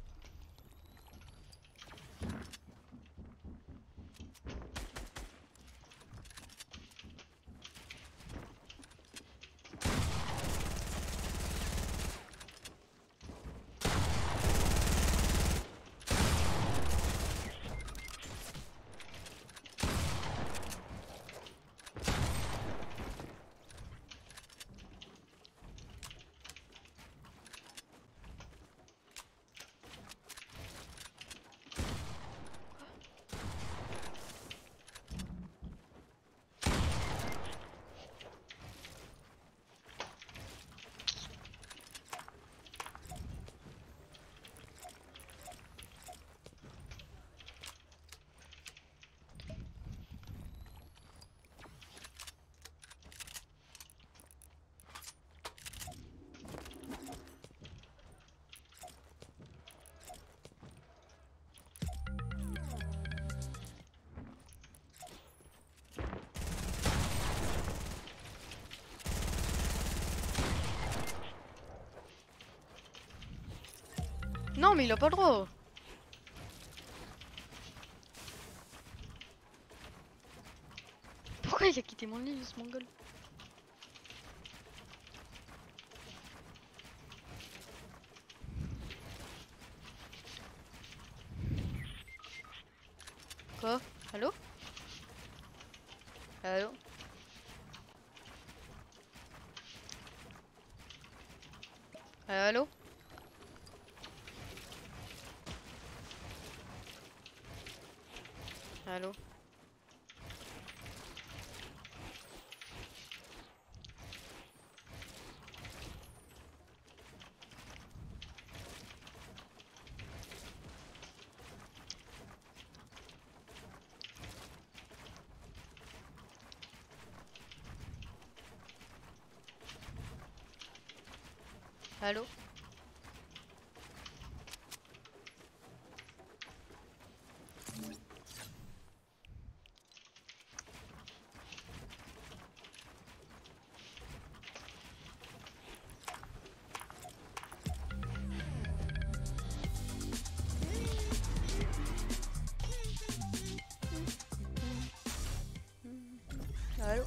Non mais il a pas le droit. Pourquoi il a quitté mon lit ce mongol? Quoi? Allô? Allô? Allô? Allô? Allô? Allô?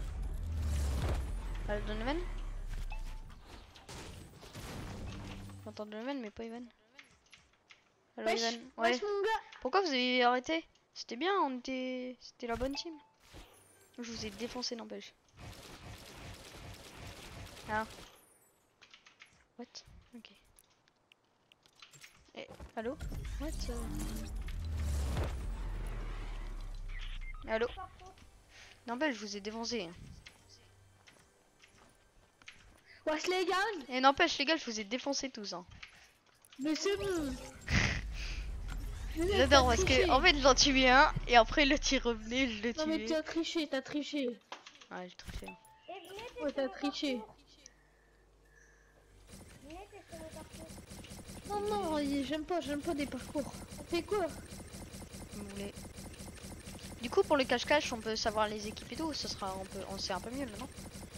Allô Donovan? J'entends Donovan mais pas Ivan. Allô Wesh, Ivan? wesh Ouais. mon gars. Pourquoi vous avez arrêté? C'était bien, on était... C'était la bonne team. Je vous ai défoncé n'empêche. Ah. What? Ok. Eh, allô? What? euh Allô? N'empêche, je vous ai défoncé. Wesh les gars. Et n'empêche les gars, je vous ai défoncé tous. Hein. Mais c'est bon. J'adore parce que en fait j'en tuais un et après le tir revenait, je le Non mais tuais. t'as triché, t'as triché. Ouais, j'ai triché. Ouais, t'as triché. Non, non, j'aime pas, j'aime pas des parcours. On fait quoi? Comme vous voulez. coup pour le cache-cache on peut savoir les équipes et tout, ça sera un peu, on sait un peu mieux maintenant.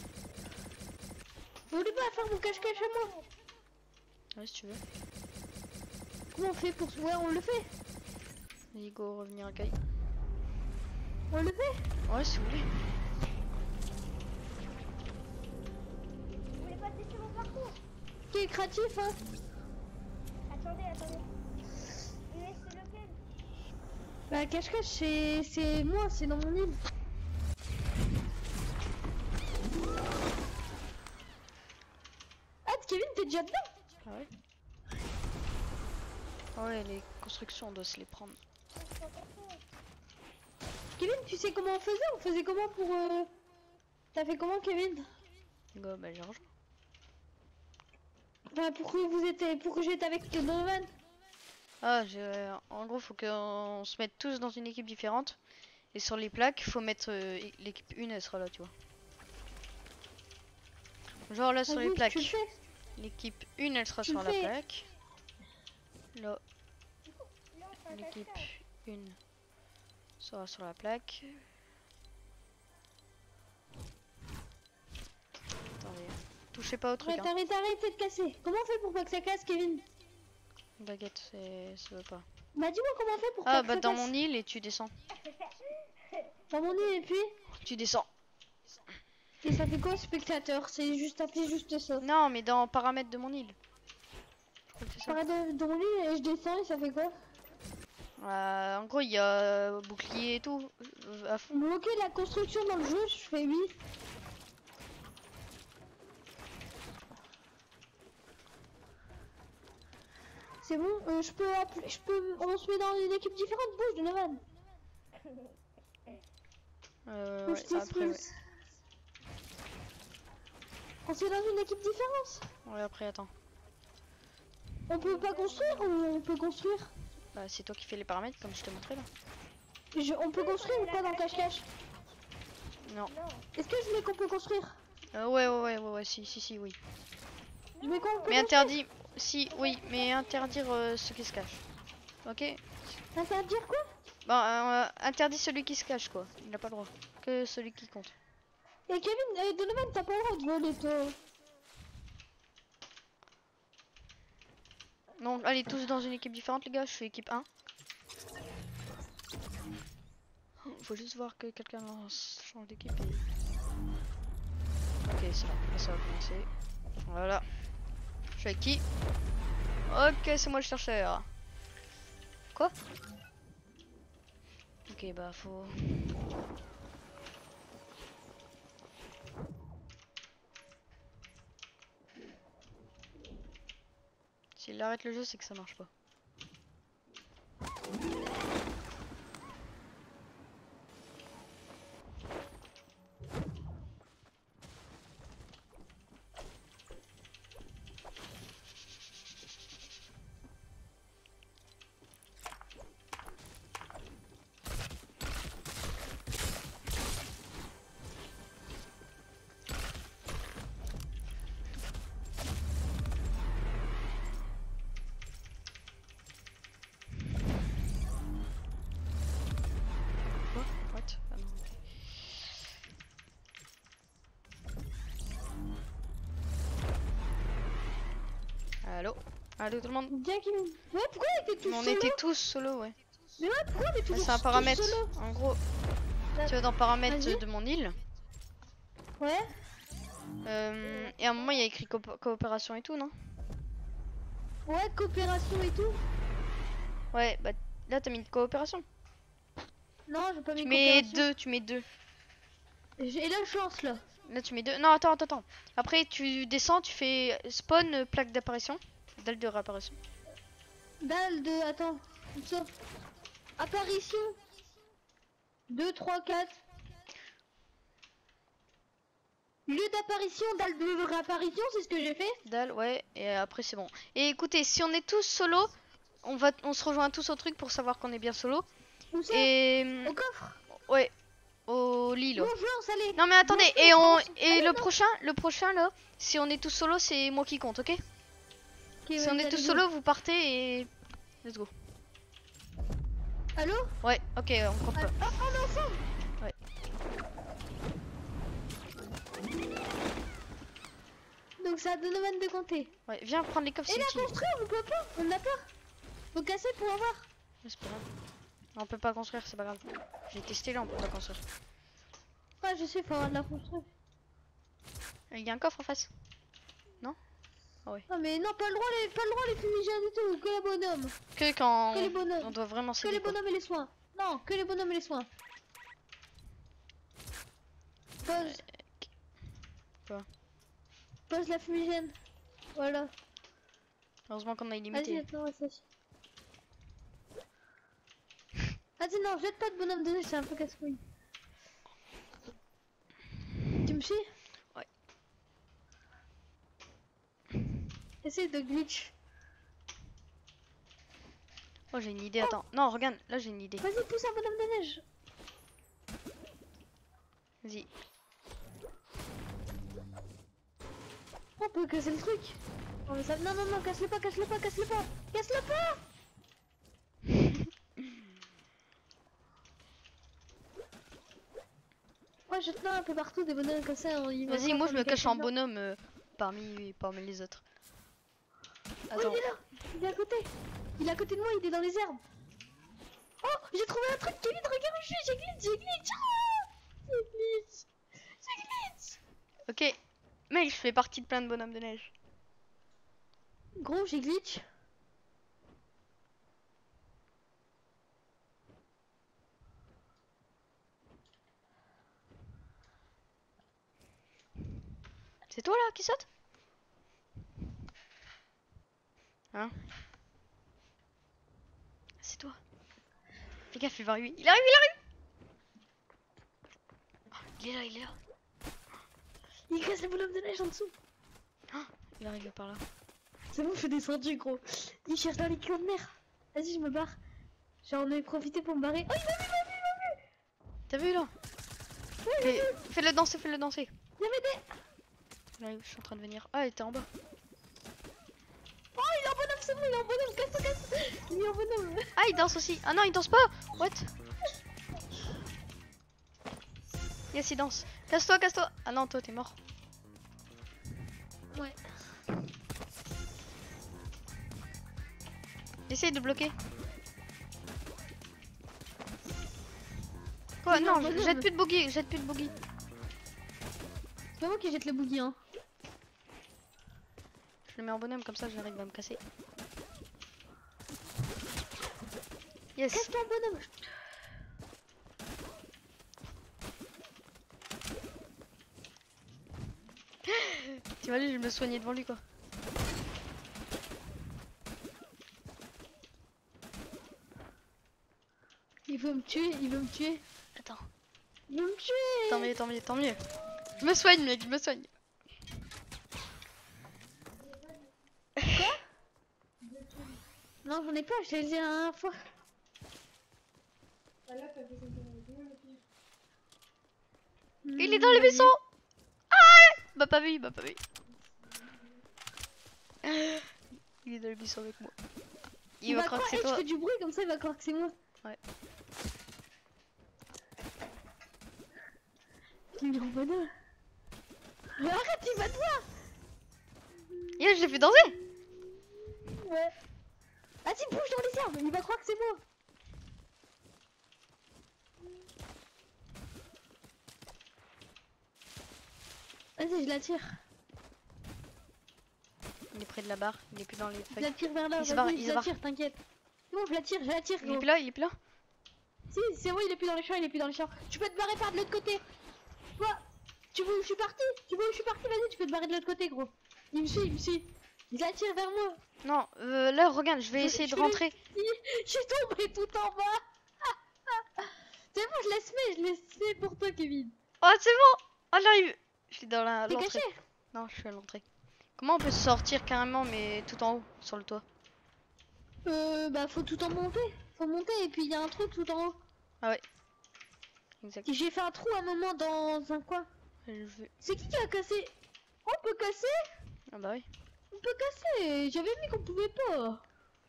Vous voulez pas faire mon cache-cache à moi? Ouais si tu veux. Comment on fait pour... Ouais, on le fait. Vas-y go, revenir accueil. On le fait. Ouais si vous voulez. Vous voulez pas tester mon parcours? Qui est créatif, hein. Attendez, attendez. Mais c'est lequel? Bah cache-cache c'est... c'est moi, c'est dans mon île. Ah Kevin, t'es déjà dedans? Ah ouais. Ah ouais, les constructions on doit se les prendre. Kevin, tu sais comment on faisait? On faisait comment pour... Euh... T'as fait comment Kevin? Go bah j'ai rejoint. Bah pour que vous étiez... pour que j'étais avec Donovan. Ah j'ai... en gros faut qu'on se mette tous dans une équipe différente. Et sur les plaques faut mettre euh, l'équipe un elle sera là tu vois. Genre là sur Ah les oui, plaques. tu le fais. L'équipe un elle sera Tu sur le la fais. plaque. Là Là, on fait un l'équipe cache-cache. un sera sur la plaque. Attendez, touchez pas au truc Ouais, hein. t'arrêtes, arrête de te casser. Comment on fait pour pas que ça casse Kevin? Baguette, c'est... ça va pas. Bah dis-moi comment on fait pour Ah pas que bah ça dans casse. mon île et tu descends. Dans mon île et puis... Tu descends. Et ça fait quoi spectateur? C'est juste appeler juste ça. Non mais dans paramètres de mon île. Je crois que c'est Je ça. pars de, de mon île et je descends et ça fait quoi? Euh, en gros il y a euh, bouclier et tout. euh, à fond. Bloquer la construction dans le jeu, je fais oui. C'est bon, euh, je peux appeler, je peux, on se met dans une équipe différente, bouge Donovan. Euh, Bouge ouais, tes après ouais. skills. On se met dans une équipe différente. Ouais après attends. On peut pas construire ou on peut construire? Bah c'est toi qui fais les paramètres comme je t'ai montré là. Je- On peut construire ou pas dans cache-cache? Non. Non. Est-ce que je mets qu'on peut construire? Euh, ouais ouais ouais ouais ouais si si si oui. Je mets qu'on peut Mais construire? interdit. Si oui mais interdire euh, ceux qui se cachent. Ok. Interdire quoi? Bah euh, interdit celui qui se cache quoi. Il n'a pas le droit. Que celui qui compte. Et Kevin, euh, Donovan, t'as pas le droit de voler toi. Donc allez tous dans une équipe différente les gars, je fais équipe un. Faut juste voir que quelqu'un lance- change d'équipe. et- Ok c'est bon, là ça va commencer. Voilà. Je suis avec qui? Ok c'est moi le chercheur. Quoi? Ok bah faut... S'il arrête le jeu c'est que ça marche pas. Quoi? What? Ah non. Allô? Allô tout le monde? Bien Kevin. Ouais, pourquoi on était tous On solo? était tous solo ouais. Mais ouais, pourquoi on est Bah, toujours c'est un tous paramètre. solo? En gros, Bah, tu vas dans paramètres vas-y. de mon île. Ouais. Euh, et à un moment il y a écrit coop- coopération et tout non? Ouais, coopération et tout. Ouais bah là t'as mis une coopération. Non, j'ai pas mis Tu mets coopération. deux, tu mets deux. J'ai la chance là. Là tu mets deux. Non attends attends attends. Après tu descends, tu fais spawn euh, plaque d'apparition, dalle de réapparition. Dalle de... Attends. Comme ça. Apparition. deux, trois, quatre. Lieu d'apparition, dalle de réapparition, c'est ce que j'ai fait. Dalle ouais et après c'est bon. Et écoutez si on est tous solo, on va on se rejoint tous au truc pour savoir qu'on est bien solo. Où ça? Et Au coffre. ouais au lit là. Bon, je lance, allez. Non mais attendez Bon, et je on lance. et Allez, le non. prochain le prochain là si on est tous solo c'est moi qui compte ok. Ok, Si vas-y, on est allez, tous go. solo vous partez et let's go. Allô? Ouais ok on compte Ah, pas. ah, on est ensemble. Donc c'est à Donovan de compter. Ouais, viens prendre les coffres, Et c'est là, utile. construire, on peut pas. On n'a pas. Faut casser pour avoir. Ouais, c'est pas grave. Non, on peut pas construire, c'est pas grave. J'ai testé là, on peut pas construire. Ouais, je sais, faut avoir de la construire. Il y a un coffre en face. Non? Ah ouais. Non, mais non, pas le droit, les, pas le droit, les fumigènes du tout. Que les bonhommes. Que quand Que les bonhommes. on doit vraiment Que s'aider. les quoi. bonhommes et les soins. Non, que les bonhommes et les soins. Pose. Quoi? Pose la fumigène. Voilà. Heureusement qu'on a Vas-y, illimité. attends, ça. Vas-y, non, jette pas de bonhomme de neige, c'est un peu casse-couille. Tu me suis? Ouais. Essaye de glitch. Oh, j'ai une idée, attends. Non, regarde, là j'ai une idée. Vas-y, pousse un bonhomme de neige. Vas-y. On peut casser le truc. Non, mais ça... non, non, non, casse-le pas, casse-le pas, casse-le pas. Casse-le pas. Ouais, jette là un peu partout des bonhommes comme ça. on y va Vas-y, pas moi pour je me les cache casser en dedans. bonhomme euh, parmi, parmi les autres. Oh, Attends. il est là. Il est à côté. Il est à côté de moi, il est dans les herbes. Oh, j'ai trouvé un truc, Kevin, regarde où je suis, j'ai glitch, j'ai glitch. Ah, j'ai glitch. J'ai glitch. Ok. Mec, je fais partie de plein de bonhommes de neige. Gros, j'ai glitch. C'est toi là qui saute? Hein? C'est toi. Fais gaffe, il va arriver. Il arrive, il arrive! Oh, il est là, il est là. Il casse le bonhomme de neige en dessous. Il arrive par là. C'est bon, je suis descendu, gros. Il cherche dans les clans de mer. Vas-y, je me barre. J'en ai profité pour me barrer. Oh, il m'a vu, il m'a vu, il m'a vu. T'as vu là? Ouais, Fais- Fais-le danser, fais-le danser. il y avait des... Il arrive, je suis en train de venir. Ah, il était en bas. Oh, il est en bonhomme, c'est bon, il est en bonhomme. Casse-toi, casse. Il est en bonhomme. Ah, il danse aussi. Ah non, il danse pas. What? Yes, il danse. Casse-toi, casse-toi. Ah non, toi, t'es mort. Ouais. Essaye de bloquer. Quoi? Il est Non, en je- bonhomme. jette plus de boogie, jette plus de boogie. C'est pas moi qui jette le boogie, hein. Je le mets en bonhomme comme ça, j'arrive à me casser. Yes. Casse-toi en bonhomme. T'imagines, je me soignais devant lui quoi. Il veut me tuer, il veut me tuer. Attends. Il veut me tuer. Tant mieux, tant mieux, tant mieux. Je me soigne, mec, je me soigne. Non, j'en ai pas, je l'ai dit la dernière fois. Il est dans les buissons. Ah, bah pas vu, il m'a pas vu. Il est dans les buissons avec moi. Il, va croire que c'est eh, toi. je fais du bruit comme ça, il va croire que c'est moi. Ouais. Il est en bonheur. Mais arrête, il va te voir. Yeah, je l'ai fait danser. Ouais. Vas-y, bouge dans les herbes, il va croire que c'est moi. Vas-y, je la tire. Il est près de la barre, il est plus dans les Je la feuilles. tire vers là, Il se barre, vas-y, il je se la barre. tire, t'inquiète. C'est bon, je la tire, je la tire, Il est gros. plus là, il est plus là. Si, c'est bon, il est plus dans les champs, il est plus dans les champs. Tu peux te barrer par de l'autre côté. Toi, tu vois où je suis parti? Tu vois où je suis parti? Vas-y, tu peux te barrer de l'autre côté, gros. Il me suit, il me suit. Il la tire vers moi. Non, euh, là, regarde, je vais Je- essayer je de vais- rentrer. Je suis tombé tout en bas. C'est bon, je laisse faire, je laisse faire pour toi, Kevin. Oh, c'est bon. Oh, j'arrive. Je suis dans la T'es l'entrée. caché? Non, je suis à l'entrée. Comment on peut sortir carrément, mais tout en haut, sur le toit? Euh, bah, faut tout en monter. Faut monter, et puis il y a un truc tout en haut. Exact. J'ai fait un trou à un moment dans un coin. Je vais- C'est qui qui a cassé? On peut casser? Ah bah oui. On peut casser. J'avais mis qu'on pouvait pas.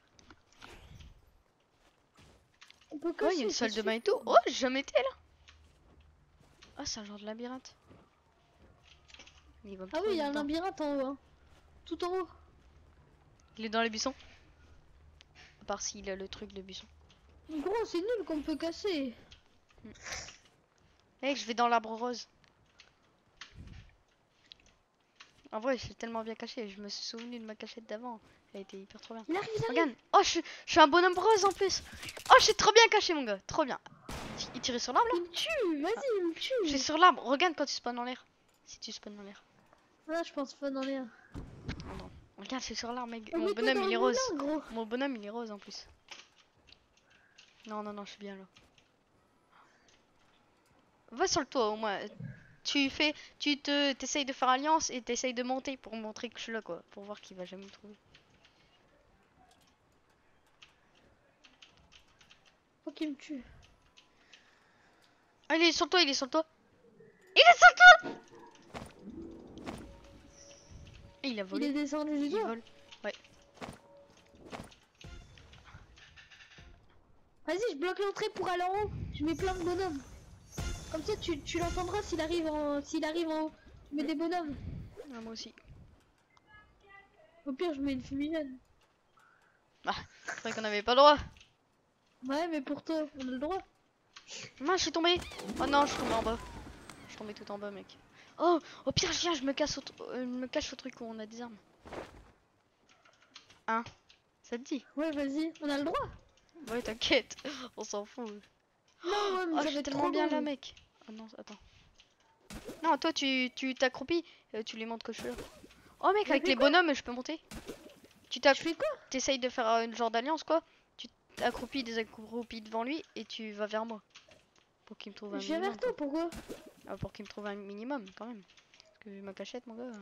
On peut Oh, casser. il y a une salle c'est de bain et sûr. tout. Oh, j'ai jamais été là. Ah, c'est un genre de labyrinthe. Il va me Ah oui, trouver il y a un dedans. labyrinthe en haut. Hein. tout en haut. Il est dans les buissons. À part s'il a le truc de buisson. Gros, c'est nul qu'on peut casser. Mec, je vais dans l'arbre rose. En vrai, je suis tellement bien caché. Je me suis souvenu de ma cachette d'avant. Elle était hyper trop bien. Il arrive, il arrive. Regarde. Oh, je suis, je suis un bonhomme rose en plus. Oh, je suis trop bien caché, mon gars. Trop bien. Il tirait sur l'arbre là? Il me tue, vas-y, il me Je suis tue. sur l'arbre. Regarde quand tu spawns dans l'air. Si tu spawns dans l'air. Là, je pense pas dans l'air. Oh non. Regarde, c'est sur l'arbre, mec. Oh, Mon mais toi, bonhomme, dans il est le rose. moulin, gros. Mon bonhomme, il est rose en plus. Non, non, non, je suis bien là. Va sur le toit au moins. Tu fais, tu te, t'essayes de faire alliance et t'essayes de monter pour montrer que je suis là quoi. Pour voir qu'il va jamais me trouver. Faut qu'il me tue. Ah, il est sur le toit, il est sur le toit. Il est sur le toit. Et il a Il volé. est descendu du Il toit. vole. Ouais. Vas-y, je bloque l'entrée pour aller en haut. Je mets plein de bonhommes. Comme ça, tu, tu l'entendras s'il arrive en s'il arrive en haut. Je mets des bonhommes. Ah, moi aussi. Au pire, je mets une fumigène. Ah, c'est vrai qu'on avait pas le droit. Ouais, mais pour toi, on a le droit. Moi, je suis tombé. Oh non, je suis tombé en bas. Je suis tombé tout en bas, mec. Oh, au pire, je viens, je me casse au, tr- euh, je me cache au truc où on a des armes. Hein? Ça te dit? Ouais, vas-y, on a le droit. Ouais, t'inquiète, on s'en fout. Non, ouais, mais Oh, ça je va suis être tellement trop bien beau. là, mec. Oh non, attends. Non, toi, tu tu t'accroupis, euh, tu lui montres que je suis là. Oh, mec, Mais avec fais les quoi? bonhommes, je peux monter. Tu Je fais quoi? t'essayes de faire euh, une genre d'alliance, quoi. Tu t'accroupis, des accroupis devant lui et tu vas vers moi. Pour qu'il me trouve un Je viens minimum. vers toi, pourquoi? quoi. Ah, pour qu'il me trouve un minimum, quand même. Parce que ma cachette, mon gars.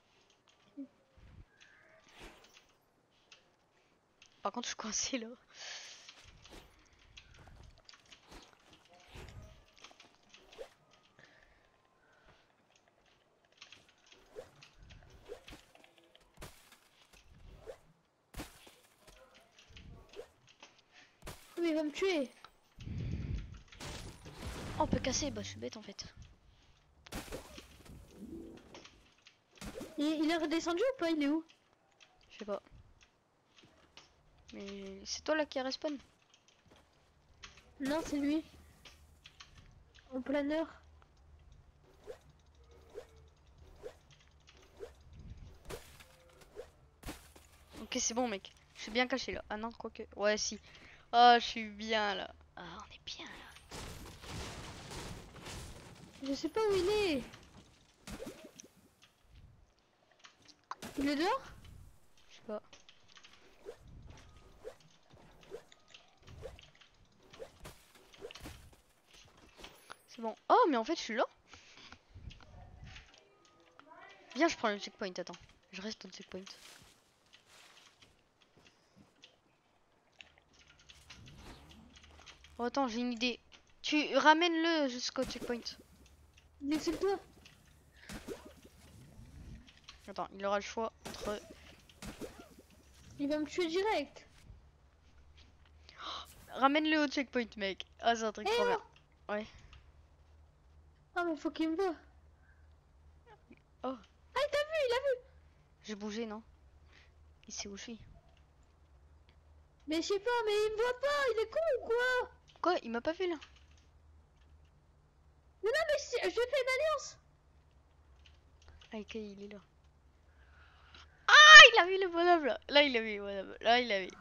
Par contre, je suis coincé là. Mais il va me tuer. Oh, on peut casser, bah je suis bête en fait. Il, il est redescendu ou pas? Il est où? Je sais pas. Mais c'est toi là qui a respawn? Non, c'est lui. En planeur. Ok, c'est bon, mec. Je suis bien caché là. Ah non, quoique. Ouais, si. Oh, je suis bien là. Ah, on est bien là. Je sais pas où il est. Il est dehors? Je sais pas. C'est bon. Oh, mais en fait, je suis là. Viens, je prends le checkpoint. Attends. Je reste au checkpoint. Oh, attends, j'ai une idée. Tu ramènes-le jusqu'au checkpoint. Il est sur toi. Attends, il aura le choix entre. Il va me tuer direct. Ramène-le au checkpoint, mec. Ah, c'est un truc Eh trop oh bien. Ouais. Ah, mais faut qu'il me voie. Oh. Ah, il t'a vu, il a vu. J'ai bougé, non? Il sait où je suis. Mais je sais pas, mais il me voit pas. Il est con ou quoi? Quoi? Il m'a pas vu là? Mais non, mais je, je fais une alliance. Ah, ok, il est là. Ah, il a vu le bonhomme là. Là, il a vu le bonhomme. Là, il a vu.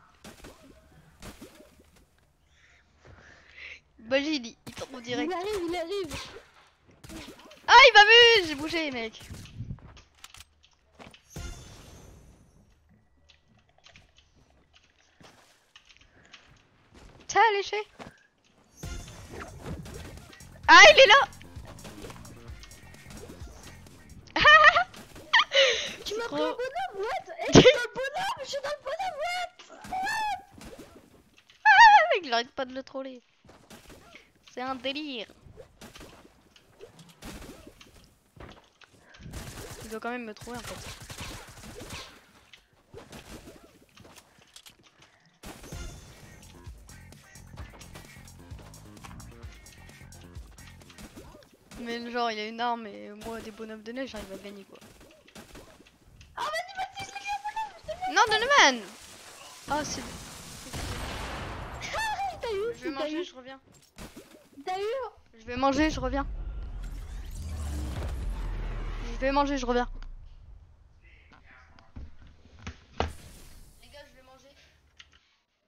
Imagine, il, il tombe direct. Il arrive, il arrive. Ah, il m'a vu! J'ai bougé, mec. Tiens, léché. Ah, il est là! Tu m'as trop- pris le bonhomme, what? Eh, je suis dans le bonhomme, je suis dans le bonhomme, what? Ah, il arrête pas de le troller. C'est un délire. Il doit quand même me trouver en fait. Mais genre il a une arme et moi des bonhommes de neige j'arrive à gagner quoi. Ah, vas-y, vas-y, je l'ai Non, Donovan. Ah, c'est... T'as eu, Je vais t'as manger, eu, je reviens. t'as eu. Je vais manger, je reviens. Je vais manger, je reviens.